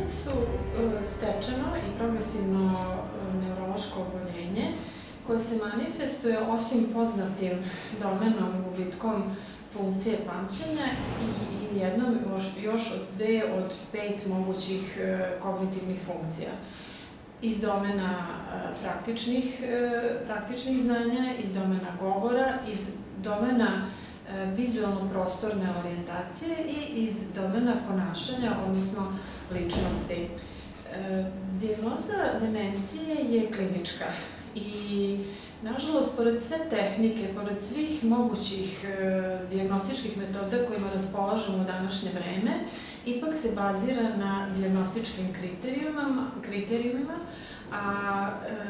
demencija su stečeno i progresivno neurološko oboljenje koje se manifestuje osim poznatim domenom gubitkom funkcije pamćenja i jednom još od 2 od 5 mogućih kognitivnih funkcija. Iz domena praktičnih znanja, iz domena govora, iz domena vizualno-prostorne orijentacije i iz domena ponašanja, odnosno ličnosti. Dijagnoza demencije je klinička i, nažalost, pored sve tehnike, pored svih mogućih dijagnostičkih metoda kojima raspolažemo u današnje vreme, ipak se bazira na dijagnostičkim kriterijumima, a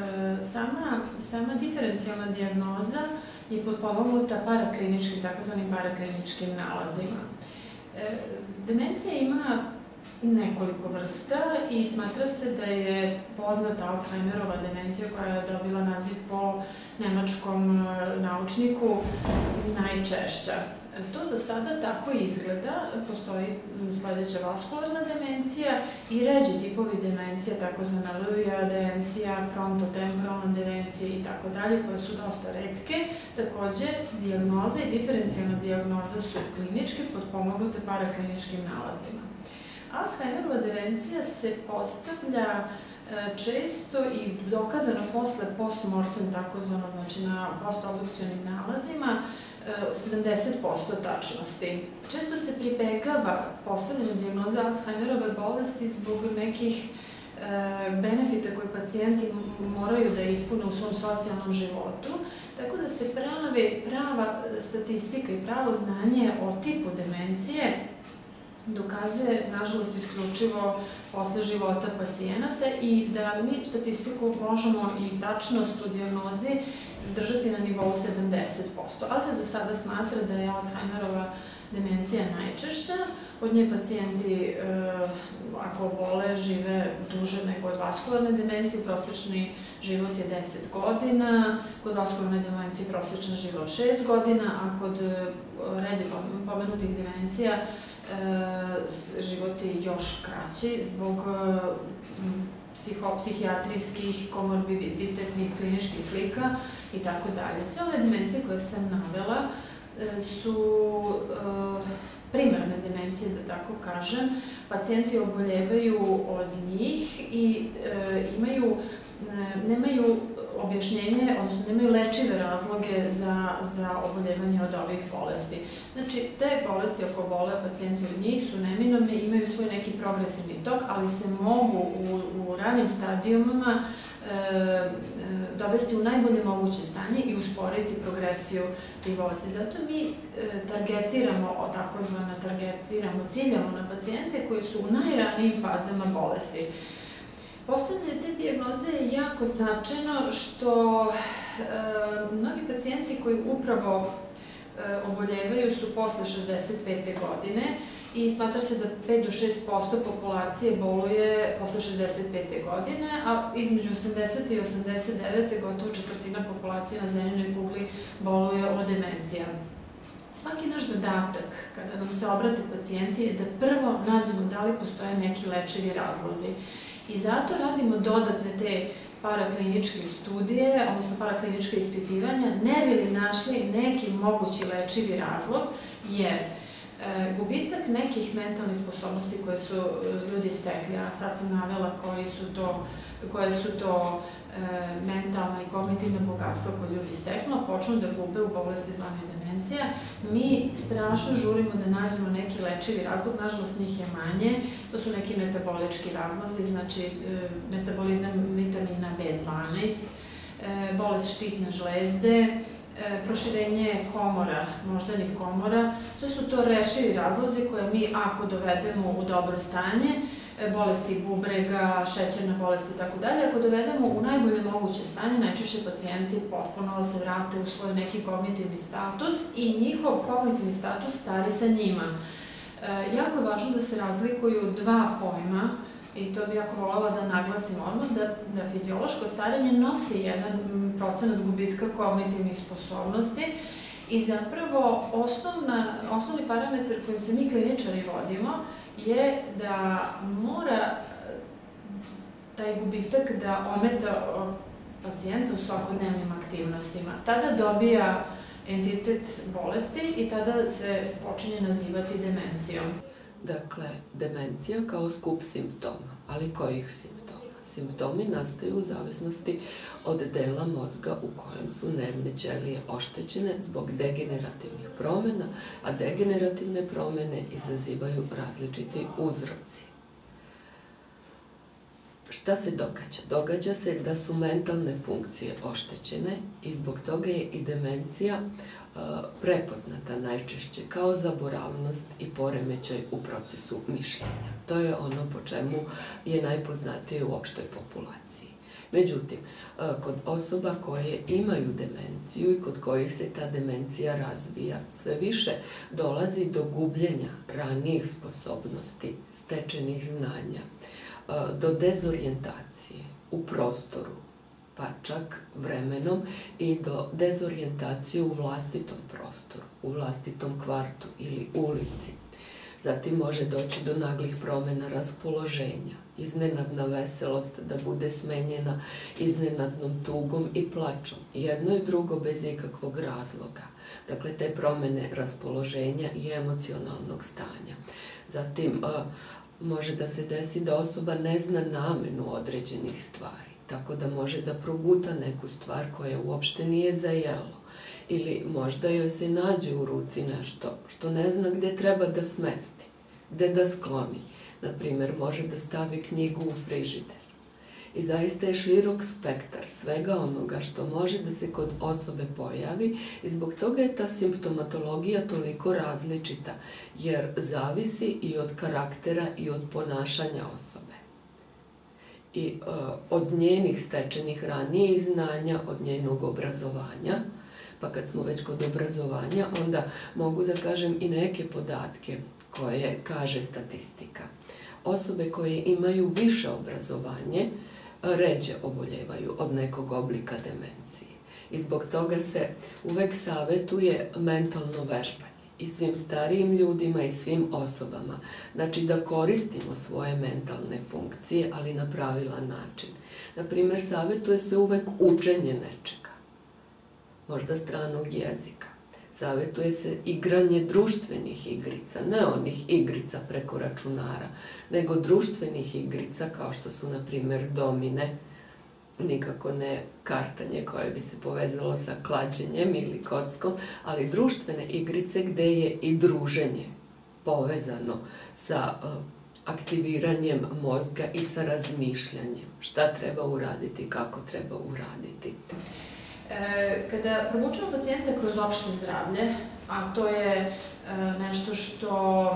sama diferencijalna dijagnoza je potpomognuta parakliničkim, takozvanim parakliničkim nalazima. Demencija ima nekoliko vrsta i smatra se da je poznata Alzheimerova demencija, koja je dobila naziv po nemačkom naučniku, najčešća. To za sada tako izgleda. Postoji sledeća vaskularna demencija i ređi tipovi demencija, takozvana Lewy demencija, frontotemporalna demencija i tako dalje, koje su dosta retke. Takođe, dijagnoza i diferencijalna dijagnoza su kliničke, potpomognute parakliničkim nalazima. Alzheimerova demencija se postavlja često i dokazano posle postmortem, takozvano, znači na postobdukcionim nalazima, 70% tačnosti. Često se pribegava postavljanju dijagnoze Alzheimerove bolesti zbog nekih benefita koje pacijenti moraju da ispune u svom socijalnom životu, tako da se prava statistika i pravo znanje o tipu demencije dokazuje, nažalost, isključivo posle života pacijenata i da mi statistiku možemo i tačnost u dijagnozi držati na nivou 70%, ali se za sada smatra da je Alzheimerova demencija najčešća. Od nje pacijenti, ako obole, žive duže nego od vaskularne demencije. Prosečni život je 10 godina, kod vaskularne demencije prosečan život 6 godina, a kod ređe pomenutih demencija život je još kraći zbog psihijatrijskih, komorbiditetnih, kliničkih slika i tako dalje. Sve ove demencije koje sam navela su primarne demencije, da tako kažem. Pacijenti oboljevaju od njih i nemaju objašnjenje, odnosno nemaju lečive razloge za oboljevanje od ovih bolesti. Znači, te bolesti, ako obole pacijenti od njih, su neminovne, imaju svoj neki progresivni tok, ali se mogu u ranim stadijumima dovesti u najbolje moguće stanje i usporiti progresiju tih bolesti. Zato mi ciljamo na pacijente koji su u najranijim fazama bolesti. Postavljanje te dijagnoze je jako značajno što mnogi pacijenti koji upravo oboljevaju su posle 65. godine i smatra se da 5 do 6% populacije boluje posle 65. godine, a između 80. i 89. gotovo četvrtina populacije na zemljinoj kugli boluje od demencija. Svaki naš zadatak, kada nam se obrate pacijenti, je da prvo nađemo da li postoje neki lečivi razlozi. I zato radimo dodatne te parakliničke studije, odnosno parakliničke ispitivanja, ne bi li našli neki mogući lečivi razlog, jer gubitak nekih mentalnih sposobnosti koje su ljudi stekli, a sad sam navela koje su to mentalna i kognitivna bogatstva koje ljudi steknu, počnu da gube u bolesti zvane demencija. Mi strašno žurimo da nađemo neki lečivi razlog, nažalost njih je manje, to su neki metabolički razlozi, znači metabolizam vitamina B12, bolest štitne žlezde, proširenje komora, moždanih komora, sve su to rešivi razlozi koje mi, ako dovedemo u dobro stanje, bolesti bubrega, šećerne bolesti i tako dalje, ako dovedemo u najbolje moguće stanje, najčešće pacijenti potpuno se vrate u svoj neki kognitivni status i njihov kognitivni status stari sa njima. Jako je važno da se razlikuju dva pojma, i to bi jako voljela da naglasim odmah, da fiziološko starenje nosi jedan procenat gubitka kognitivnih sposobnosti i zapravo osnovni parametar kojim se mi kliničari vodimo je da mora taj gubitak da ometa pacijenta u svakodnevnim aktivnostima. Tada dobija entitet bolesti i tada se počinje nazivati demencijom. Dakle, demencija kao skup simptoma, ali kojih simptoma? Simptomi nastaju u zavisnosti od dela mozga u kojem su nervne ćelije oštećene zbog degenerativnih promena, a degenerativne promene izazivaju različiti uzroci. Šta se događa? Događa se da su mentalne funkcije oštećene i zbog toga je i demencija prepoznata najčešće kao zaboravnost i poremećaj u procesu mišljenja. To je ono po čemu je najpoznatije u opštoj populaciji. Međutim, kod osoba koje imaju demenciju i kod kojih se ta demencija razvija, sve više dolazi do gubljenja ranijih sposobnosti, stečenih znanja, do dezorijentacije u prostoru, pa čak vremenom i do dezorijentacije u vlastitom prostoru, u vlastitom kvartu ili ulici. Zatim može doći do naglih promena raspoloženja, iznenadna veselost da bude smenjena iznenadnom tugom i plačom, jedno i drugo bez ikakvog razloga. Dakle, te promene raspoloženja i emocionalnog stanja. Zatim, može da se desi da osoba ne zna namenu određenih stvari, tako da može da proguta neku stvar koja uopšte nije za jelo. Ili možda joj se nađe u ruci nešto što ne zna gde treba da smesti, gde da skloni. Naprimer, može da stavi knjigu u frižider. I zaista je širok spektar svega onoga što može da se kod osobe pojavi i zbog toga je ta simptomatologija toliko različita, jer zavisi i od karaktera i od ponašanja osobe. I od njenih stečenih ranijih znanja, od njenog obrazovanja, pa kad smo već kod obrazovanja, onda mogu da kažem i neke podatke koje kaže statistika. Osobe koje imaju više obrazovanje ređe oboljevaju od nekog oblika demencije. I zbog toga se uvek savetuje mentalno vežbanje i svim starijim ljudima i svim osobama. Znači da koristimo svoje mentalne funkcije, ali na pravilan način. Naprimer, savetuje se uvek učenje nečega, možda stranog jezika. Savetuje se igranje društvenih igrica, ne onih igrica preko računara, nego društvenih igrica kao što su, na primjer, domine, nikako ne kartanje koje bi se povezalo sa klađenjem ili kockom, ali društvene igrice gde je i druženje povezano sa aktiviranjem mozga i sa razmišljanjem. Šta treba uraditi, kako treba uraditi. Kada provučemo pacijenta kroz opšte zdravlje, a to je nešto što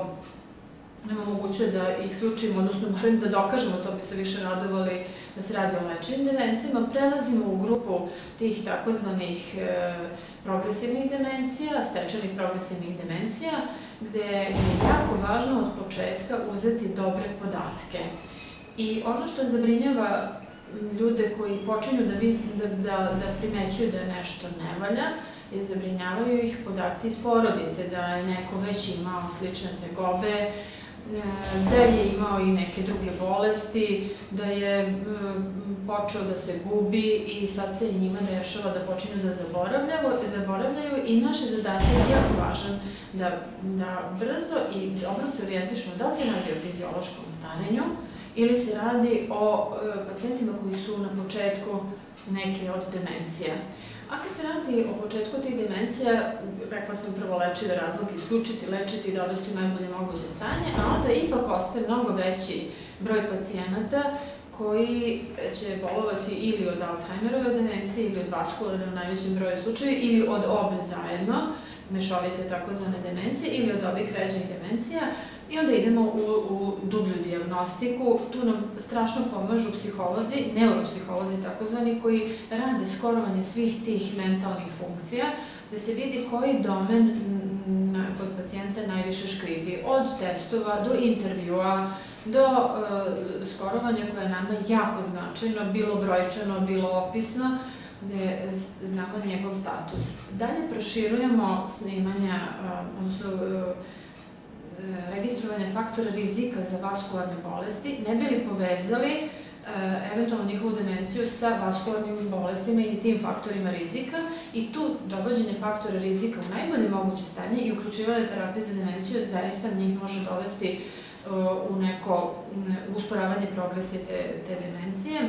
nam omogućuje da isključimo, odnosno da dokažemo, to bi se više radovali da se radi o lečenim demencijama, prelazimo u grupu tih takozvanih progresivnih demencija, stečenih progresivnih demencija, gde je jako važno od početka uzeti dobre podatke. I ono što zabrinjava ljude koji počinju da primećuju da nešto ne valja, zabrinjavaju ih podaci iz porodice, da je neko već imao slične tegobe, da je imao i neke druge bolesti, da je počeo da se gubi i sad se i njima dešava da počinju da zaboravljaju i naš je zadatak jako važan da brzo i dobro se orijentišemo da se radi o fiziološkom starenju ili se radi o pacijentima koji su na početku neke od demencija. Ako se radi o početku tih demencija, rekla sam prvo lečive razloge isključiti, lečiti i dovesti u najbolje moguće stanje, a onda ipak ostaje mnogo veći broj pacijenata koji će bolovati ili od Alzheimerove demencije ili od vaskularne u najvećem broju slučaja ili od obe zajedno, mešovite takozvane demencije ili od ovih ređih demencija i onda idemo u dublju dijagnostiku. Tu nam strašno pomažu psiholozi, neuropsiholozi takozvani koji rade skorovanje svih tih mentalnih funkcija da se vidi koji domen kod pacijenta najviše škripi, od testova do intervjua, do skorovanja koje je nama jako značajno, bilo brojčano, bilo opisno, gde znamo njegov status. Dalje proširujemo snimanja, odnosno registrovanje faktora rizika za vaskularne bolesti, ne bi li povezali eventualno njihovu demenciju sa vaskularnim bolestima i tim faktorima rizika i tu dovođenje faktora rizika u najbolje moguće stanje i uključivanje terapije za demenciju zaista njih može dovesti u neko usporavanje progresije te demencije.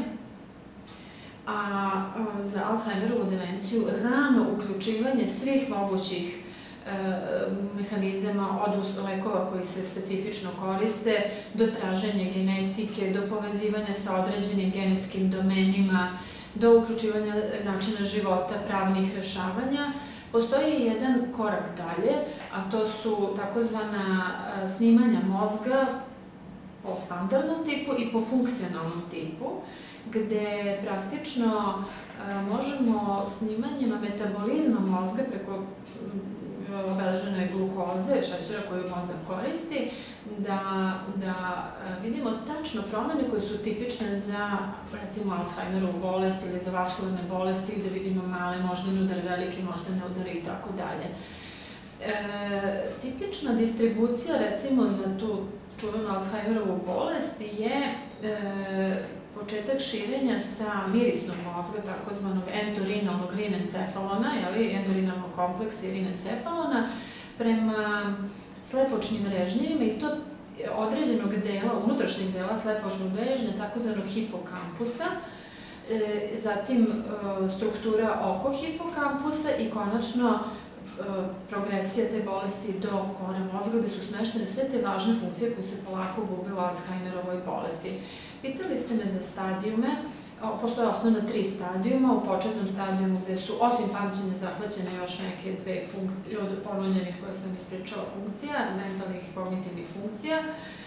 A za Alzheimerovu demenciju rano uključivanje svih mogućih mehanizama, od lekova koji se specifično koriste, do traženja genetike, do povezivanja sa određenim genetskim domenima, do uključivanja načina života, pravnih rešavanja. Postoji jedan korak dalje, a to su takozvana snimanja mozga po standardnom tipu i po funkcionalnom tipu, gde praktično možemo snimanjima metabolizma mozga preko obeležene glukoze, šećera koju mozak koristi, da vidimo tačno promene koje su tipične za, recimo, Alzheimerovu bolest ili za vaskularne bolesti, gde vidimo male moždane udare, velike moždane udare i tako dalje. Tipična distribucija, recimo, za tu čuvenu Alzheimerovu bolest je početak širenja sa mirisnog mozga, takozvanog entorinalnog rinencefalona, entorinalnog kompleksa i rinencefalona, prema slepočnim režnjevima i to određenog dela, unutrašnjeg dela slepočnog režnja, takozvanog hipokampusa, zatim struktura oko hipokampusa i konačno progresija te bolesti do kora mozga, gde su smeštene sve te važne funkcije koje se polako gube u Alzheimerovoj bolesti. Pitali ste me za stadijume. Postoje osnovna 3 stadijuma. U početnom stadijumu gde su, osim pamćenja, zahvaćene još neke 2 funkcije od ponuđenih koje sam ispričala funkcija, mentalnih i kognitivnih funkcija.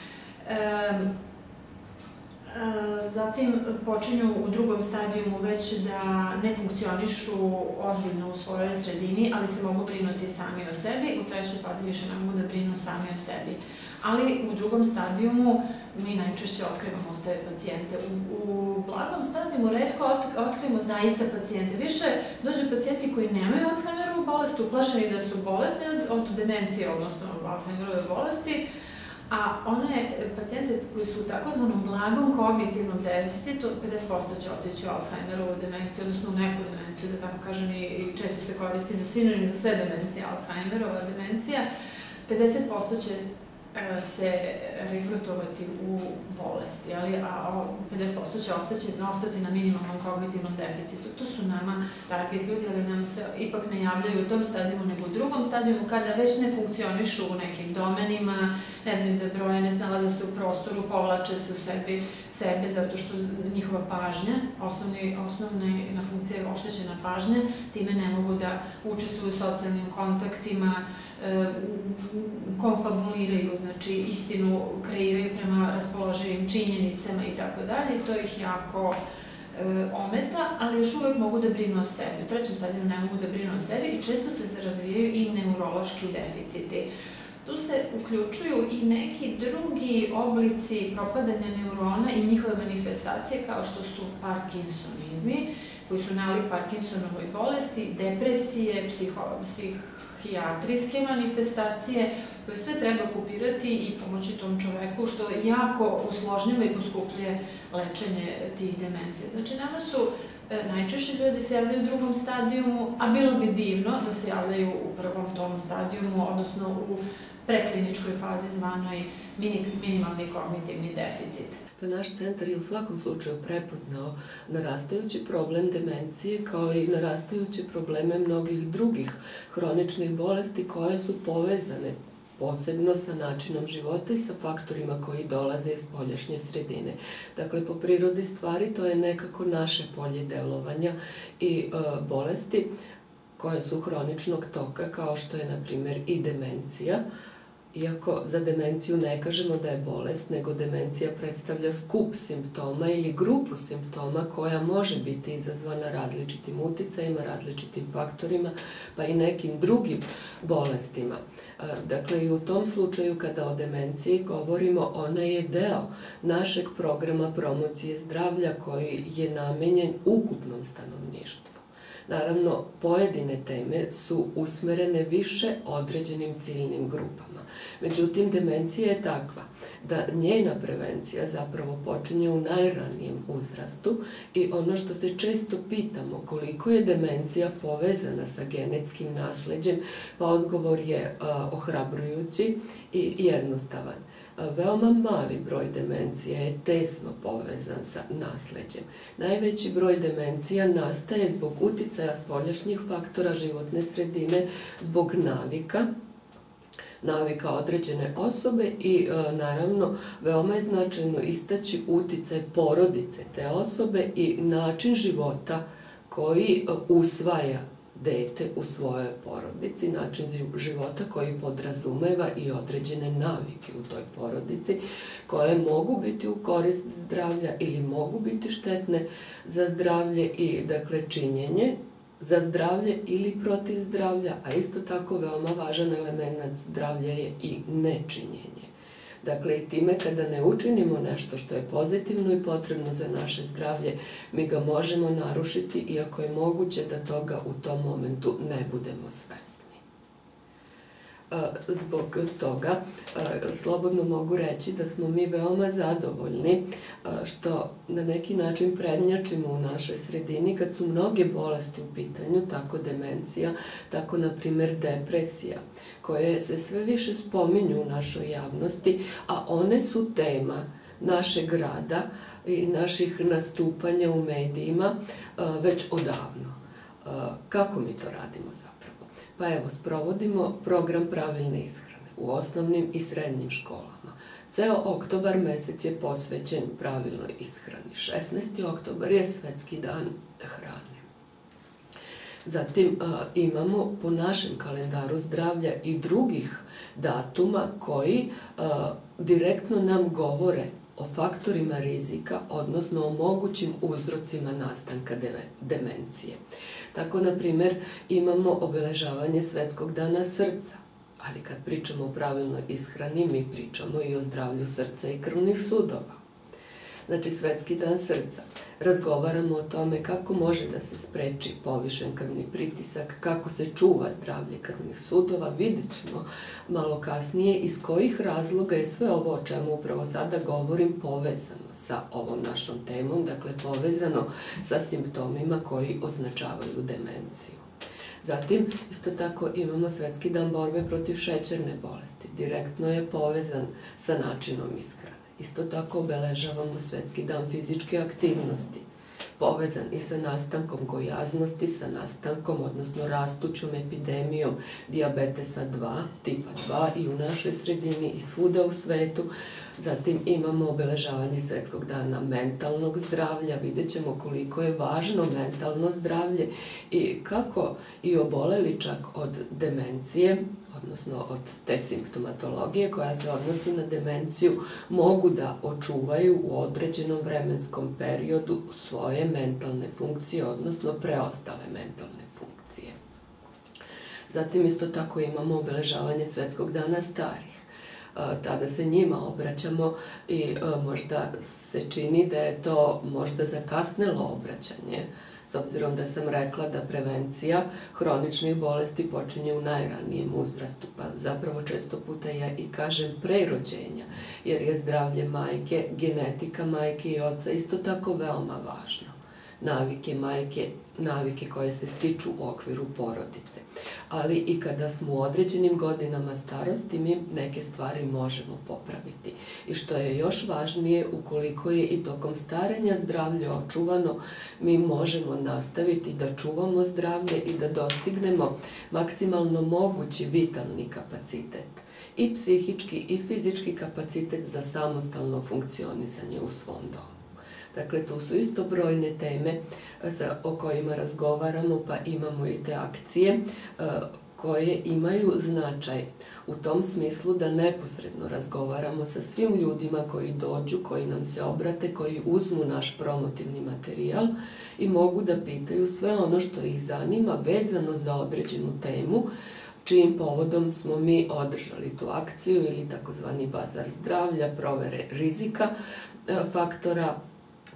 Zatim počinju u drugom stadijumu već da ne funkcionišu ozbiljno u svojoj sredini, ali se mogu brinuti sami o sebi. U trećoj fazi više ne mogu da brinu sami o sebi. Ali u drugom stadijumu mi najčešće otkrivamo te pacijente. U blagom stadijumu retko otkrivamo zaista pacijente. Više dođu pacijenti koji nemaju Alzheimerovu bolest, uplašeni da su bolesni od demencije, odnosno Alzheimerove bolesti, a one pacijente koji su u takozvanom blagom kognitivnom deficitu, 50% će otići u Alzheimerovu demenciju, odnosno u neku demenciju, da tako kažem, i često se koristi za sinonim za sve demencije, Alzheimerova demencija, 50% će se regrutovati u bolesti, a 50% će ostati na minimalnom kognitivnom deficitu. To su nama target ljudi, ali nam se ipak ne javljaju u tom stadijumu, nego u drugom stadijumu, kada već ne funkcionišu u nekim domenima, ne znaju da broje, ne snalaze se u prostoru, povlače se u sebe, zato što njihova pažnja, osnovna funkcija je oštećena pažnja, time ne mogu da učestvuju u socijalnim kontaktima, konfabuliraju, znači istinu kreiraju prema raspoloživim činjenicama i tako dalje, i to ih jako ometa, ali još uvek mogu da brinu o sebi. U trećem stadijumu ne mogu da brinu o sebi i često se razvijaju i neurološki deficiti. Tu se uključuju i neki drugi oblici propadanja neurona i njihove manifestacije, kao što su parkinsonizmi, koji su nalik Parkinsonovoj bolesti, depresije, psihijatrijske manifestacije, koje sve treba kopirati i pomoći tom čoveku, što jako usložnjava i poskupljuje lečenje tih demencija. Znači, nama su najčešće ljudi se javljaju u drugom stadijumu, a bilo bi divno da se javljaju u prvom tom stadijumu, odnosno u prekliničkoj fazi zvanoj minimalni kognitivni deficit. Naš centar je u svakom slučaju prepoznao narastajući problem demencije kao i narastajuće probleme mnogih drugih hroničnih bolesti koje su povezane posebno sa načinom života i sa faktorima koji dolaze iz spoljašnje sredine. Dakle, po prirodi stvari to je nekako naše polje delovanja i bolesti koje su hroničnog toka, kao što je, na primjer, i demencija. Iako za demenciju ne kažemo da je bolest, nego demencija predstavlja skup simptoma ili grupu simptoma koja može biti izazvana različitim uticajima, različitim faktorima, pa i nekim drugim bolestima. Dakle, i u tom slučaju kada o demenciji govorimo, ona je deo našeg programa promocije zdravlja koji je namenjen ukupnom stanovništvu. Naravno, pojedine teme su usmerene više određenim ciljnim grupama. Međutim, demencija je takva da njena prevencija zapravo počinje u najranijem uzrastu i ono što se često pitamo koliko je demencija povezana sa genetskim nasleđem, pa odgovor je ohrabrujući i jednostavan. Veoma mali broj demencija je tesno povezan sa nasleđem. Najveći broj demencija nastaje zbog uticaja spoljašnjih faktora životne sredine, zbog navika određene osobe i naravno veoma je značajno istaći uticaj porodice te osobe i način života koji usvaja dete u svojoj porodici, način života koji podrazumeva i određene navike u toj porodici koje mogu biti u korist zdravlja ili mogu biti štetne za zdravlje i dakle činjenje za zdravlje ili protiv zdravlja, a isto tako veoma važan element zdravlja je i nečinjenje. Dakle, i time kada ne učinimo nešto što je pozitivno i potrebno za naše zdravlje, mi ga možemo narušiti, iako je moguće da toga u tom momentu ne budemo svesni. Zbog toga, slobodno mogu reći da smo mi veoma zadovoljni što na neki način prednjačimo u našoj sredini kad su mnoge bolesti u pitanju, tako demencija, tako na primer depresija, koje se sve više spominju u našoj javnosti, a one su tema našeg rada i naših nastupanja u medijima već odavno. Kako mi to radimo zapravo? Pa evo, sprovodimo program pravilne ishrane u osnovnim i srednjim školama. Ceo oktobar mesec je posvećen pravilnoj ishrani. 16. oktobar je Svetski dan hrane. Zatim imamo po našem kalendaru zdravlja i drugih datuma koji direktno nam govore o faktorima rizika, odnosno o mogućim uzrocima nastanka demencije. Tako, na primer, imamo obeležavanje Svetskog dana srca, ali kad pričamo o pravilnoj ishrani, mi pričamo i o zdravlju srca i krvnih sudova. Znači, Svetski dan srca. Razgovaramo o tome kako može da se spreči povišen krvni pritisak, kako se čuva zdravlje krvnih sudova. Vidjet ćemo malo kasnije iz kojih razloga je sve ovo o čemu upravo sada govorim povezano sa ovom našom temom, dakle povezano sa simptomima koji označavaju demenciju. Zatim, isto tako imamo Svetski dan borbe protiv šećerne bolesti. Direktno je povezan sa načinom ishrane. Isto tako obeležavamo Svetski dan fizičke aktivnosti, povezan i sa nastankom gojaznosti, sa nastankom, odnosno rastućom epidemijom dijabetesa 2, tipa 2 i u našoj sredini i svuda u svetu. Zatim imamo obeležavanje Svetskog dana mentalnog zdravlja, vidjet ćemo koliko je važno mentalno zdravlje i kako i oboleli čak od demencije, odnosno od te simptomatologije koja se odnosi na demenciju, mogu da očuvaju u određenom vremenskom periodu svoje mentalne funkcije, odnosno preostale mentalne funkcije. Zatim isto tako imamo obeležavanje Svetskog dana starih. Tada se njima obraćamo i možda se čini da je to možda zakasnelo obraćanje, s obzirom da sam rekla da prevencija hroničnih bolesti počinje u najranijem uzrastu, pa zapravo često puta ja i kažem pre rođenja, jer je zdravlje majke, genetika majke i oca isto tako veoma važno. Navike majke, navike koje se stiču u okviru porodice. Ali i kada smo u određenim godinama starosti, mi neke stvari možemo popraviti. I što je još važnije, ukoliko je i tokom starenja zdravlje očuvano, mi možemo nastaviti da čuvamo zdravlje i da dostignemo maksimalno mogući vitalni kapacitet. I psihički i fizički kapacitet za samostalno funkcionisanje u svom domu. Dakle, tu su isto brojne teme o kojima razgovaramo, pa imamo i te akcije koje imaju značaj u tom smislu da neposredno razgovaramo sa svim ljudima koji dođu, koji nam se obrate, koji uzmu naš promotivni materijal i mogu da pitaju sve ono što ih zanima vezano za određenu temu, čijim povodom smo mi održali tu akciju ili takozvani bazar zdravlja, provere rizika faktora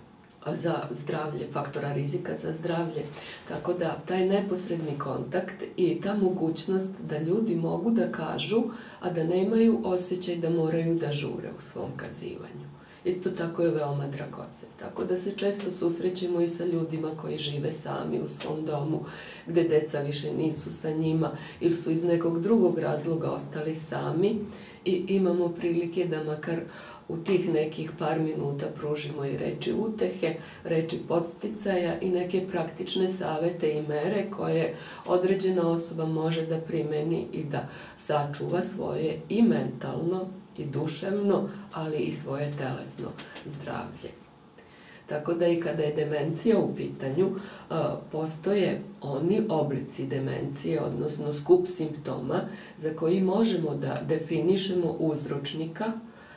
za zdravlje, faktora rizika za zdravlje. Tako da taj neposredni kontakt i ta mogućnost da ljudi mogu da kažu, a da nemaju osjećaj da moraju da žure u svom kazivanju. Isto tako je veoma dragocen. Tako da se često susrećemo i sa ljudima koji žive sami u svom domu, gde deca više nisu sa njima ili su iz nekog drugog razloga ostali sami i imamo prilike da makar u tih nekih par minuta pružimo i reči utehe, reči podsticaja i neke praktične savete i mere koje određena osoba može da primeni i da sačuva svoje i mentalno i duševno, ali i svoje telesno zdravlje. Tako da i kada je demencija u pitanju, postoje oni oblici demencije, odnosno skup simptoma za koji možemo da definišemo uzročnika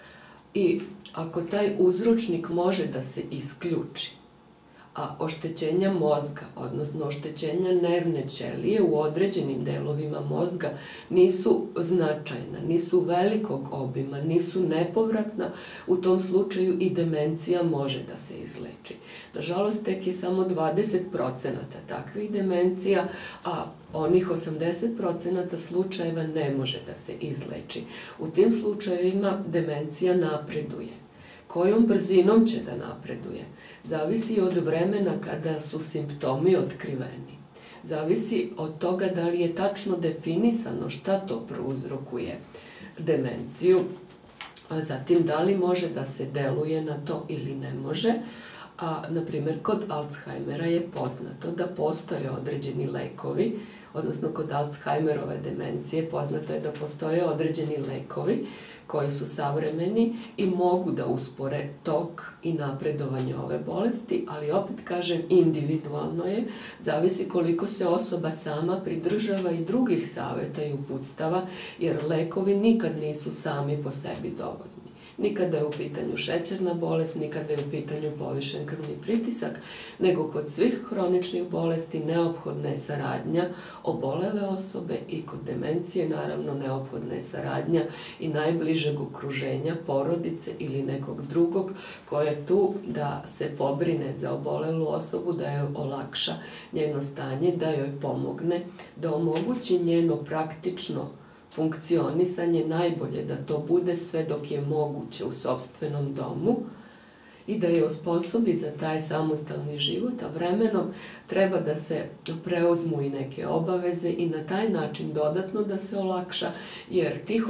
i ako taj uzročnik može da se isključi, a oštećenja mozga, odnosno oštećenja nervne ćelije u određenim delovima mozga nisu značajna, nisu velikog obima, nisu nepovratna, u tom slučaju i demencija može da se izleči. Nažalost, tek je samo 20% takvih demencija, a onih 80% slučajeva ne može da se izleči. U tim slučajevima demencija napreduje. Kojom brzinom će da napreduje? Zavisi od vremena kada su simptomi otkriveni. Zavisi od toga da li je tačno definisano šta to prouzrokuje demenciju, a zatim da li može da se deluje na to ili ne može. A, na primjer, kod Alzheimera je poznato da postoje određeni lekovi, odnosno kod Alzheimerove demencije poznato je da postoje određeni lekovi koji su savremeni i mogu da uspore tok i napredovanje ove bolesti, ali opet kažem, individualno je, zavisi koliko se osoba sama pridržava i drugih saveta i uputstava, jer lekovi nikad nisu sami po sebi dovoljni. Nikada je u pitanju šećerna bolest, nikada je u pitanju povišen krvni pritisak, nego kod svih hroničnih bolesti neophodna je saradnja obolele osobe i kod demencije naravno neophodna je saradnja i najbližeg okruženja, porodice ili nekog drugog ko je tu da se pobrine za obolelu osobu, da joj olakša njeno stanje, da joj pomogne, da omogući njeno praktično funkcionisanje, najbolje da to bude sve dok je moguće u sopstvenom domu i da je osposobi za taj samostalni život, a vremenom treba da se preuzmu i neke obaveze i na taj način dodatno da se olakša, jer tih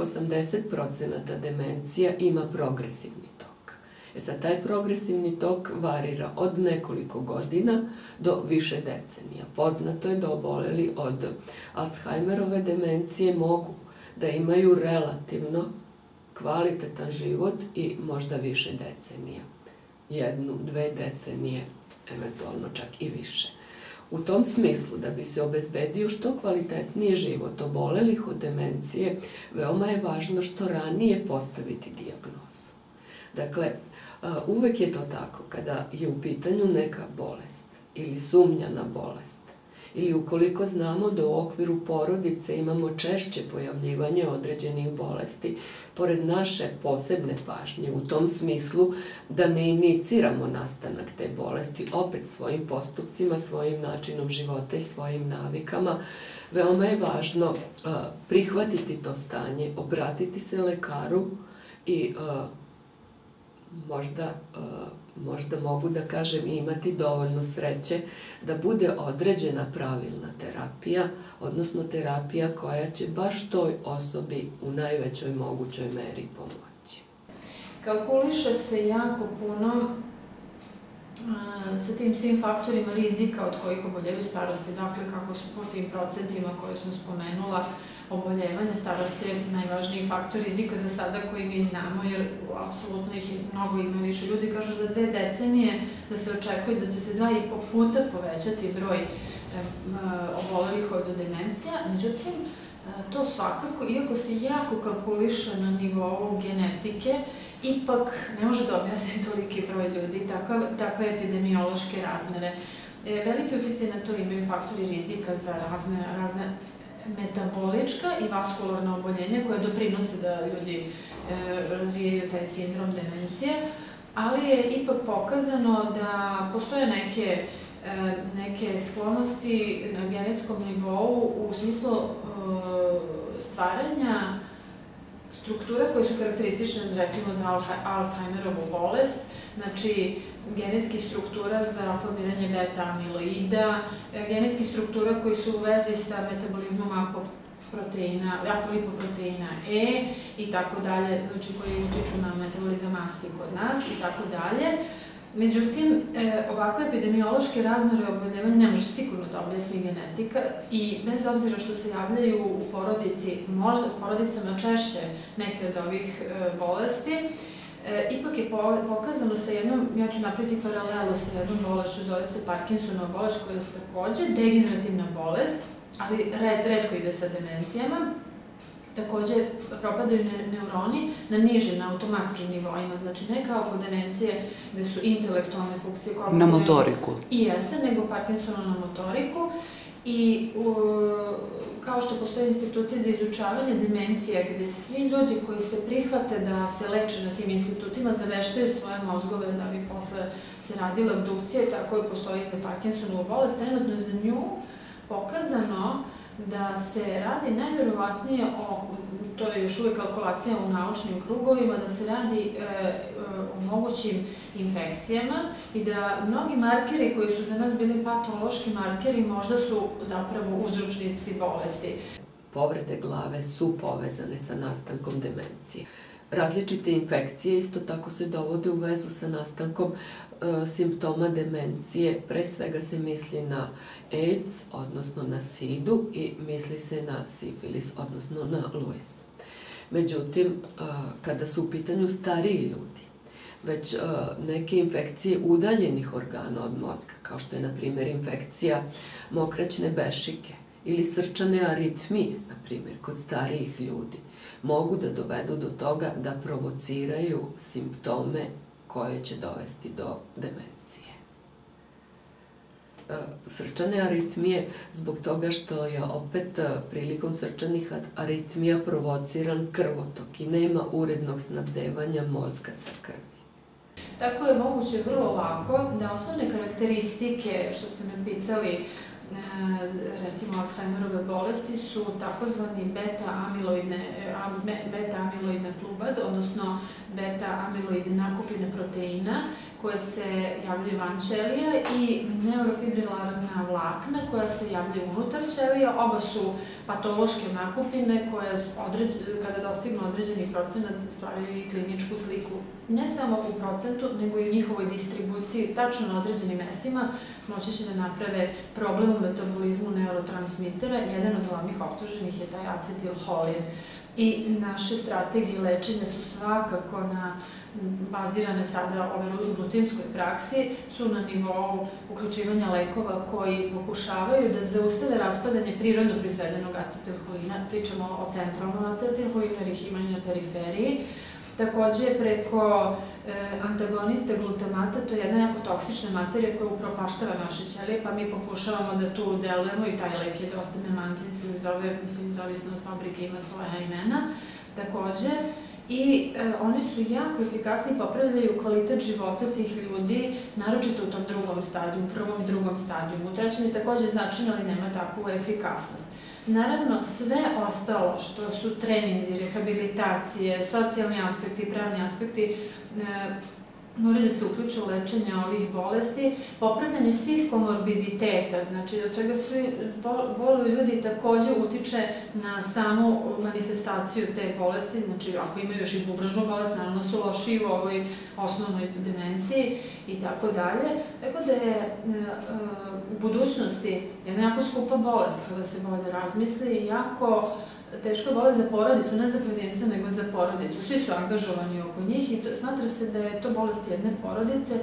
80% demencija ima progresivni tok. Sad, taj progresivni tok varira od nekoliko godina do više decenija. Poznato je da oboleli od Alzheimerove demencije mogu da imaju relativno kvalitetan život i možda više decenija. 1, 2 decenije, eventualno čak i više. U tom smislu, da bi se obezbedio što kvalitetniji život obolelih od demencije, veoma je važno što ranije postaviti dijagnozu. Dakle, uvek je to tako kada je u pitanju neka bolest ili sumnja na bolest, ili ukoliko znamo da u okviru porodice imamo češće pojavljivanje određenih bolesti, pored naše posebne pažnje u tom smislu da ne iniciramo nastanak te bolesti opet svojim postupcima, svojim načinom života i svojim navikama, veoma je važno prihvatiti to stanje, obratiti se lekaru i možda mogu da kažem imati dovoljno sreće da bude određena pravilna terapija, odnosno terapija koja će baš toj osobi u najvećoj mogućoj meri pomoći. Kalkuliše se jako puno sa tim svim faktorima rizika od kojih oboljevaju starosti, dakle kako su po tim procentima koje sam spomenula, oboljevanje starosti je najvažniji faktor rizika za sada koji mi znamo, jer apsolutno ih mnogo ima više ljudi. Kažu za 2 decenije da se očekuje da će se 2,5 puta povećati broj obolelih od demencija. Međutim, to svakako, iako se jako kalkuliše na nivou genetike, ipak ne može da objasni toliki broj ljudi, takve epidemiološke razmere. Veliki uticaj na to imaju faktori rizika za razne metabolička i vaskularna oboljenja koje doprinose da ljudi razvijaju taj sindrom demencije, ali je ipak pokazano da postoje neke sklonosti na genetskom nivou u smislu stvaranja struktura koje su karakteristične recimo za Alzheimerovu bolest, znači genetskih struktura za formiranje beta-amiloida, genetskih struktura koji su u vezi sa metabolizmom apolipoproteina E i tako dalje, znači koji utiču na metabolizam masti kod nas i tako dalje. Međutim, ovakve epidemiološke razmere oboljevanja ne može sigurno da objasni genetika i bez obzira što se javljaju u porodici, možda u porodicama češće neke od ovih bolesti, ipak je pokazano sa jednom, ja ću napraviti paralelu sa jednom bolešću, zove se Parkinsonova bolest, koja je takođe degenerativna bolest, ali retko ide sa demencijama. Takođe, propadaju neuroni na nižim, na automatskim nivoima, znači ne kao kod demencije gde su intelektualne funkcije kognitivne. Na motoriku. I jeste, nego Parkinsonova na motoriku. I kao što postoje instituti za izučavanje demencije, gde svi ljudi koji se prihvate da se leče na tim institutima zaveštaju svoje mozgove da bi posle se radila obdukcija, tako je postoji za Parkinsonovu bolest, trenutno je za nju pokazano da se radi najverovatnije to je još uvek kalkulacija u naučnim krugovima, da se radi o mogućim infekcijama i da mnogi markeri koji su za nas bili patološki markeri možda su zapravo uzročnici bolesti. Povrede glave su povezane sa nastankom demencije. Različite infekcije isto tako se dovode u vezu sa nastankom simptoma demencije. Pre svega se misli na AIDS, odnosno na SIDU i misli se na sifilis, odnosno na Lues. Međutim, kada su u pitanju stariji ljudi, već neke infekcije udaljenih organa od mozga, kao što je, na primjer, infekcija mokraćne bešike ili srčane aritmije, na primjer, kod starijih ljudi, mogu da dovedu do toga da provociraju simptome koje će dovesti do demencije. Srčane aritmije zbog toga što je opet prilikom srčanih aritmija provociran krvotok i nema urednog snabdevanja mozga sa krvi. Tako je moguće vrlo lako da osnovne karakteristike, što ste me pitali, recimo Alzheimerove bolesti, su takozvani beta-amiloidne klubad, odnosno beta-amiloidne nakupine proteina, koje se javljaju van ćelija i neurofibrilarna vlakna koja se javljaju unutar ćelija. Oba su patološke nakupine koje kada dostignu određeni procenat stvaraju i kliničku sliku. Ne samo u procentu, nego i u njihovoj distribuciji, tačno na određenim mestima, moći će da naprave problem u metabolizmu neurotransmitera. Jedan od glavnih optuženih je taj acetilholin. I naše strategije lečenja su svakako bazirane sada u rutinskoj praksi, su na nivou uključivanja lekova koji pokušavaju da zaustave raspadanje prirodno proizvedenog acetilholina. Pričamo o centralnom acetilholinu jer ih ima i na periferiji. Takođe, preko antagoniste glutamata, to je jedna jako toksična materija koja upropaštava naše ćelije, pa mi pokušavamo da tu delujemo i taj lek je dosta memantin, se zove, mislim, zavisno od fabrike, ima svoja imena. Takođe, i oni su jako efikasni, popravljaju kvalitet života tih ljudi, naročito u tom drugom stadiju, u prvom i drugom stadiju. U trećem je takođe značajno, ali nema takvu efikasnost. Naravno, sve ostalo što su treninzi, rehabilitacije, socijalni aspekti, pravni aspekti, moraju da se uključe u lečenje ovih bolesti, popravljanje svih komorbiditeta, znači od čega svi boluju ljudi takođe utiče na samu manifestaciju te bolesti, znači ako imaju još i bubrežnu bolest, naravno su loši u ovoj osnovnoj demenciji i tako dalje. Tako da je u budućnosti jedna jako skupa bolest kada se bolje razmisli i jako teška bolest za porodicu, ne za pojedinca, nego za porodicu. Svi su angažovani oko njih i smatra se da je to bolest jedne porodice.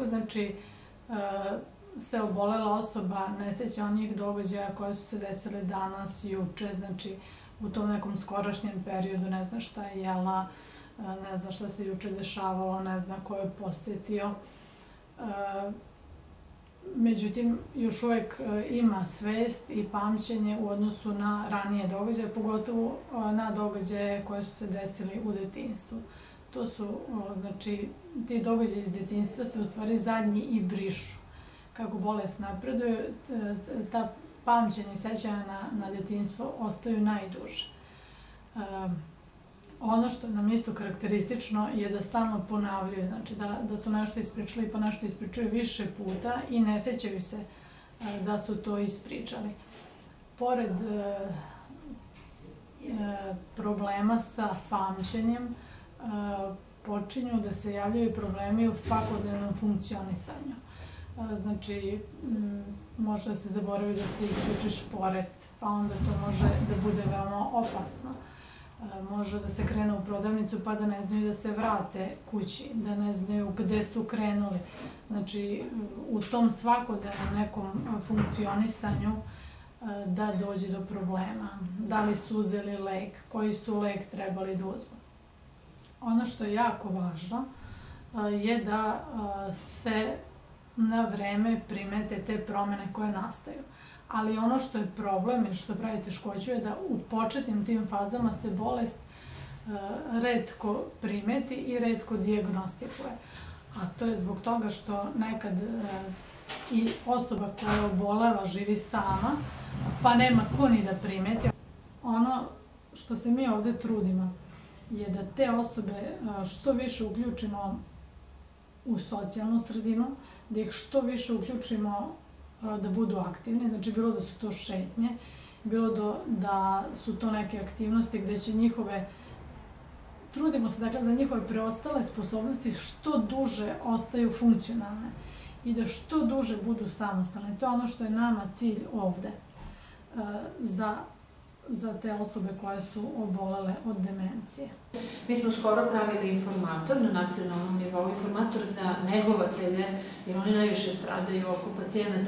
ukoliko znači se obolela osoba ne seća onih događaja koje su se desile danas, juče, znači u tom nekom skorašnjem periodu, ne zna šta je jela, ne zna šta se juče dešavalo, ne zna ko je posetio. Međutim, još uvek ima svest i pamćenje u odnosu na ranije događaje, pogotovo na događaje koje su se desili u detinjstvu. To su, znači, ti događaji iz detinjstva se u stvari zadnji i brišu. Kako bolest napreduje, ta pamćenja i sećanja na detinjstvo ostaju najduže. Ono što nam isto karakteristično je da stalno ponavljaju, znači da su nešto ispričali pa nešto ispričaju više puta i ne sećaju se da su to ispričali. Pored problema sa pamćenjem, počinju da se javljaju problemi u svakodnevnom funkcionisanju. Znači, može da se zaboravi da se isključi šporet, pa onda to može da bude veoma opasno. Može da se krene u prodavnicu pa da ne znaju da se vrate kući, da ne znaju gde su krenuli. Znači, u tom svakodnevnom nekom funkcionisanju da dođe do problema. Da li su uzeli lek, koji su lek trebali da uzmu. Ono što je jako važno je da se na vreme primete te promene koje nastaju. Ali ono što je problem ili što pravi teškoću je da u početnim tim fazama se bolest retko primeti i retko dijagnostikuje. A to je zbog toga što nekad i osoba koja oboleva živi sama, pa nema ko ni da primeti. Ono što se mi ovde trudimo je da te osobe što više uključimo u socijalnu sredinu, da ih što više uključimo da budu aktivni, znači bilo da su to šetnje, bilo da su to neke aktivnosti gde će njihove, trudimo se dakle da njihove preostale sposobnosti što duže ostaju funkcionalne i da što duže budu samostalne. To je ono što je nama cilj ovde za te osobe koje su obolele od demencije. Mi smo skoro pravili informator na nacionalnom nivou, informator za negovatelje, jer oni najviše stradaju oko pacijenata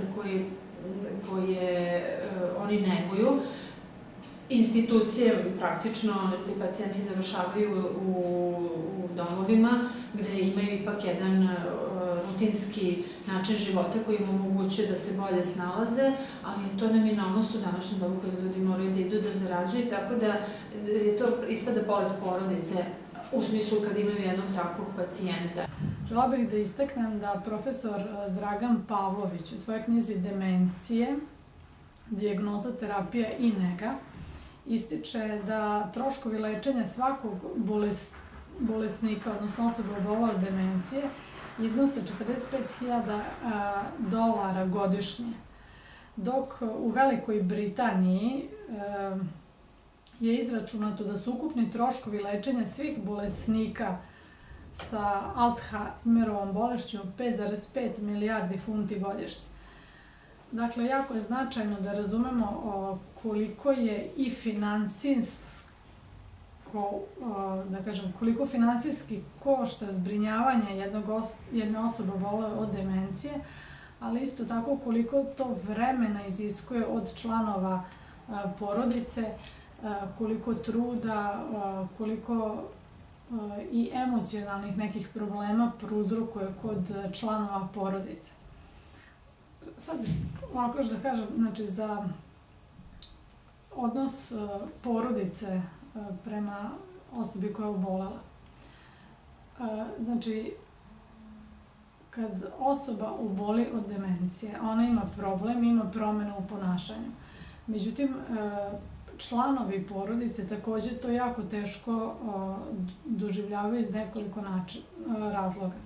koje oni neguju. Institucije, praktično, ti pacijenti završavaju u domovima, gde imaju ipak jedan rutinski način života koji im omogućuje da se bolje snalaze, ali je to neminovnost u današnjem dobu kada ljudi moraju da idu da zarađuju, tako da to ispada bolest porodice u smislu kad imaju jednog takvog pacijenta. Žela bih da istaknem da profesor Dragan Pavlović u svojoj knjizi Demencije, dijagnoza, terapija i nega ističe da troškovi lečenja svakog bolesnika, odnosno osobe obolele od demencije, iznose $45.000 godišnje. Dok u Velikoj Britaniji je izračunato da su ukupni troškovi lečenja svih bolesnika sa Alzheimerovom bolešću 5,5 milijardi funti godišnje. Dakle, jako je značajno da razumemo koliko je i koliko finansijski košta zbrinjavanje jedne osobe obolele od demencije, ali isto tako koliko to vremena iziskuje od članova porodice, koliko truda, koliko i emocionalnih nekih problema prouzrokuje kod članova porodice. Sad, ovako još da kažem, znači za odnos porodice prema osobi koja je obolela. Znači, kad osoba oboli od demencije, ona ima problem, ima promene u ponašanju. Međutim, članovi porodice takođe to jako teško doživljavaju iz nekoliko razloga.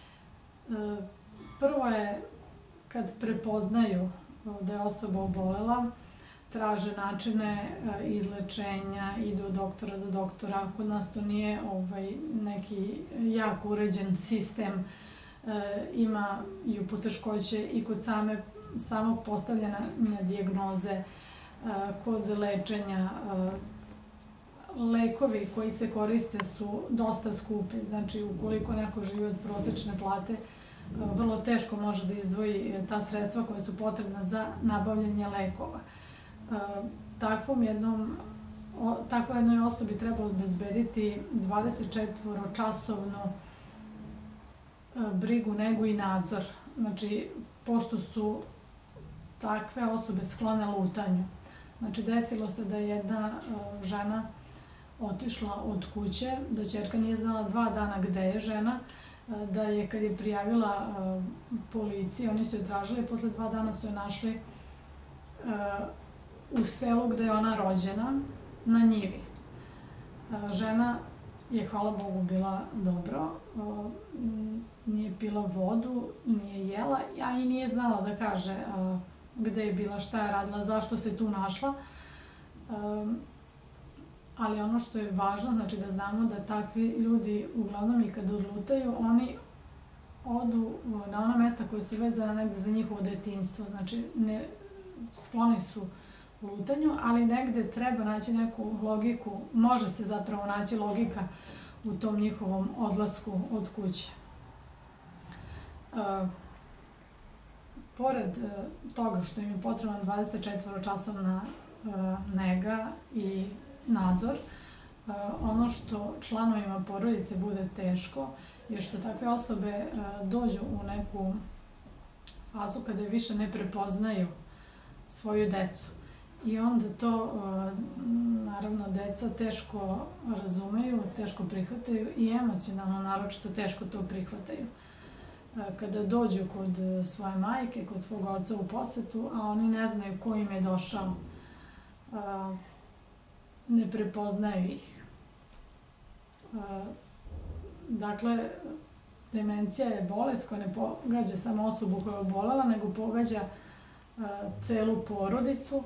Prvo je kad prepoznaju da je osoba obolela, traže načine izlečenja, idu od doktora do doktora. Kod nas to nije neki jako uređen sistem, imaju poteškoće i kod samog postavljanja dijagnoze, kod lečenja. Lekovi koji se koriste su dosta skupi, znači ukoliko neko živi od prosečne plate, vrlo teško može da izdvoji ta sredstva koja su potrebna za nabavljanje lekova. Takvoj jednoj osobi treba obezbediti 24-časovnu brigu, negu i nadzor. Znači, pošto su takve osobe sklone lutanju. Znači, desilo se da je jedna žena otišla od kuće, da ćerka nije znala 2 dana gde je žena, da je kad je prijavila policiji, oni su je tražili, posle 2 dana su je našli u selu gde je ona rođena, na njivi. Žena je, hvala Bogu, bila dobro, nije pila vodu, nije jela, a i nije znala da kaže gde je bila, šta je radila, zašto se tu našla. Ali ono što je važno, znači da znamo da takvi ljudi, uglavnom i kad odlutaju, oni odu na ona mesta koja su vezana negde za njihovo detinjstvo. Znači, skloni su lutanju, ali negde treba naći neku logiku, može se zapravo naći logika u tom njihovom odlasku od kuće. Pored toga što im je potrebna 24-časovna nega i nadzor, ono što članovima porodice bude teško je što takve osobe dođu u neku fazu kada više ne prepoznaju svoju decu. I onda to, naravno, deca teško razumeju, teško prihvataju i emocionalno naročito teško to prihvataju. Kada dođu kod svoje majke, kod svog oca u posetu, a oni ne znaju ko im je došao, ne prepoznaju ih. Dakle, demencija je bolest koja ne pogađa samo osobu koja je obolela, nego pogađa celu porodicu,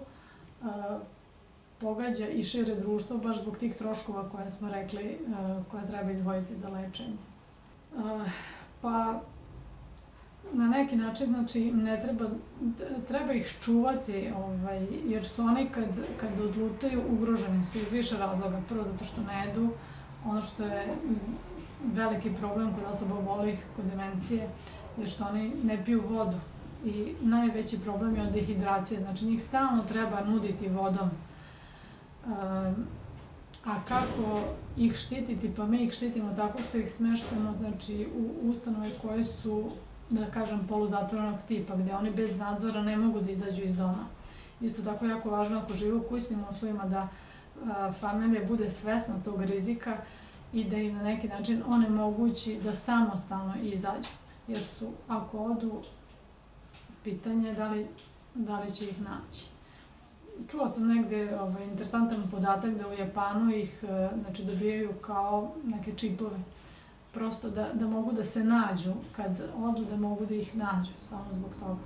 pogađa i šire društvo, baš zbog tih troškova koje smo rekli, koje treba izdvojiti za lečenje. Pa, na neki način, znači, treba ih čuvati, jer su oni kad odlutaju ugroženi su iz više razloga. Prvo zato što ne jedu, ono što je veliki problem kod osoba obolelih, kod demencije, je što oni ne piju vodu. I najveći problem je od dehidracije, znači njih stalno treba nuditi vodom. A kako ih štititi? Pa mi ih štitimo tako što ih smeštamo, znači, u ustanove koje su, da kažem, poluzatvorenog tipa, gde oni bez nadzora ne mogu da izađu iz doma. Isto tako jako važno ako žive u kućnim uslovima da familija bude svesna tog rizika i da im na neki način onemogući da samostalno izađu. Jer su, ako odu, pitanje je da li će ih naći. Čula sam negde interesantan podatak da u Japanu ih dobijaju kao neke čipove. Prosto da mogu da se nađu, kad odu da mogu da ih nađu, samo zbog toga.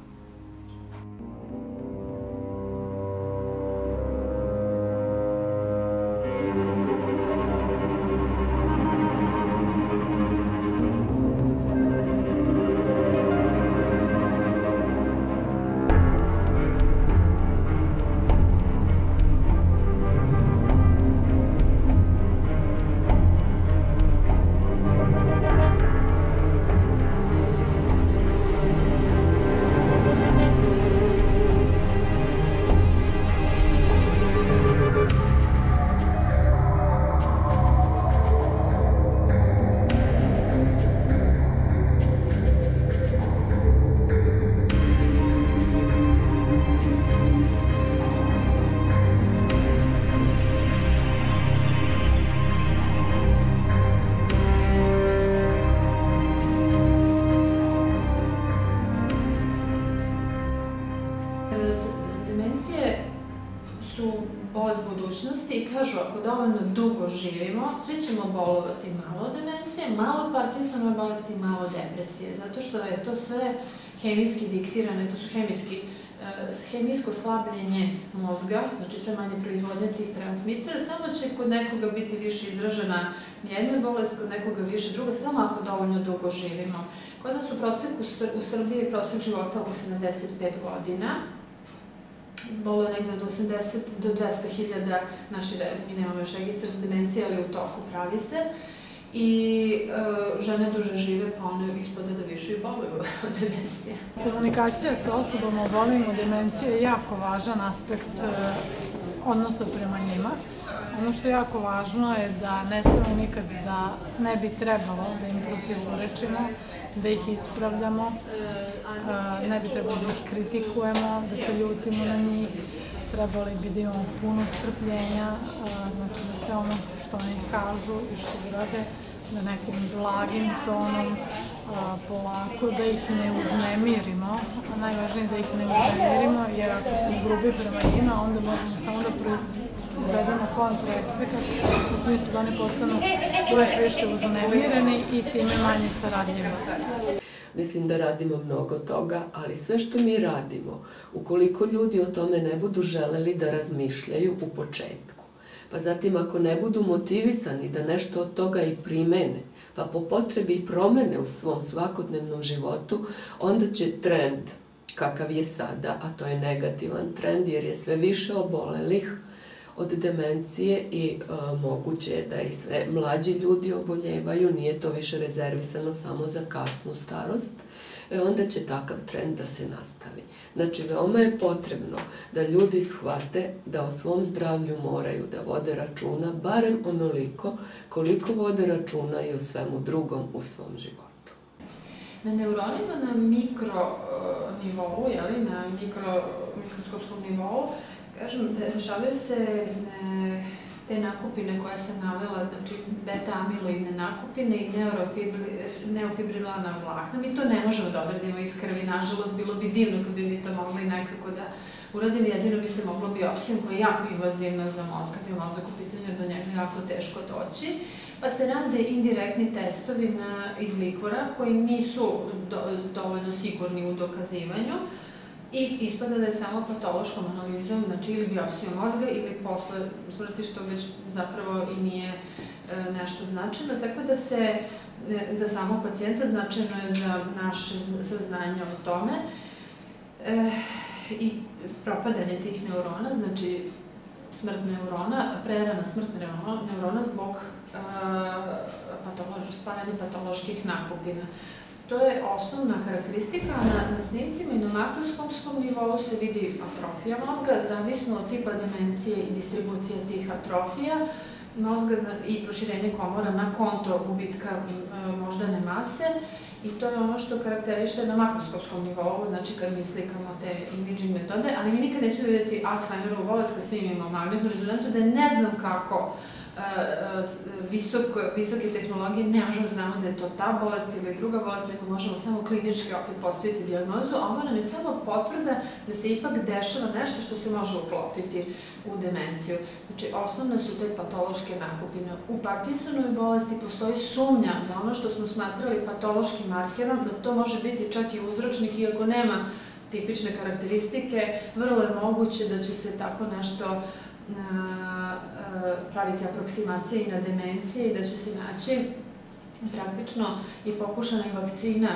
I kažu, ako dovoljno dugo živimo, svi ćemo bolovati malo demencije, malo Parkinsonove bolesti, malo depresije, zato što je to sve hemijski diktirane, to su hemijsko slabljenje mozga, znači sve manje proizvodnje tih transmitera, samo će kod nekoga biti više izražena jedna bolest, kod nekoga više druga, samo ako dovoljno dugo živimo. Kod nas u Srbiji je prosek života oko 75 godina, boluje negde od 80 do 200.000 naši, mi nemamo još registar za demencije, ali u toku pravi se. i žene duže žive, pa one ispada da više i boluju od demencije. Komunikacija sa osobama oboljelim od demencije je jako važan aspekt odnosa prema njima. Ono što je jako važno je da ne smemo nikad da ne bi trebalo da im protivurečimo, da ih ispravljamo, ne bi trebalo da ih kritikujemo, da se ljutimo na njih, trebali bi da imamo puno strpljenja, znači da sve ono što oni kažu i što urade, da nekim blagim tonom, polako, da ih ne uznemirimo, a najvažnije da ih ne uznemirimo, jer ako smo grubi prema njima, onda možemo samo da uvedemo kontraefekat, u smislu da oni postanu još više uznemireni i time manje saradljivi. Mislim da radimo mnogo toga, ali sve što mi radimo, ukoliko ljudi o tome ne budu želeli da razmišljaju u početku, pa zatim ako ne budu motivisani da nešto od toga i primene, pa po potrebi i promene u svom svakodnevnom životu, onda će trend kakav je sada, a to je negativan trend jer je sve više obolelih od demencije i moguće je da i sve mlađi ljudi oboljevaju, nije to više rezervisano samo za kasnu starost, onda će takav trend da se nastavi. Znači, veoma je potrebno da ljudi shvate da o svom zdravlju moraju da vode računa, barem onoliko koliko vode računa i o svemu drugom u svom životu. Na neuronima na mikro nivou, na mikroskopskom nivou, kažem, dešavaju se te nakupine koje sam navela, znači beta-amiloidne nakupine i neofibrilarna vlakna. Mi to ne možemo da odradimo iz krvi, nažalost, bilo bi divno kad bi mi to mogli nekako da uradimo, jedino bi se moglo biopsijom koja je jako invazivna za mozak, kad je mozak u pitanju, jer do njega je jako teško doći. Pa se rade indirektni testovi iz likvora koji nisu dovoljno sigurni u dokazivanju, i ispada da je samo patološkom analizom, znači ili biopsijom mozga ili posle smrti, što već zapravo i nije nešto značajno, tako da se za samog pacijenta značajno je za naše saznanje o tome i propadanje tih neurona, znači smrt neurona, prerana smrt neurona zbog stvaranja patoloških nakupina. To je osnovna karakteristika, a na snimcima i na makroskopskom nivou se vidi atrofija mozga, zavisno od tipa demencije i distribucija tih atrofija mozga i proširenje komora na konto gubitka moždane mase, i to je ono što karakteriše na makroskopskom nivou, znači kad mi slikamo te imaging metode, ali mi nikad nećemo vidjeti Alzheimerovu bolest kad snimimo magnetnu rezonancu, da ne znam kako visoke tehnologije ne možemo znamo da je to ta bolest ili druga bolest, nego možemo samo klinički opet postaviti dijagnozu, a ovo nam je samo potvrda da se ipak dešava nešto što se može uklopiti u demenciju. Znači, osnovne su te patološke nakupine. U Parkinsonovoj bolesti postoji sumnja da ono što smo smatrali patološkim markerom, da to može biti čak i uzročnik, iako nema tipične karakteristike, vrlo je moguće da će se tako nešto praviti aproksimacije i na demencije i da će se naći praktično i pokušana i vakcina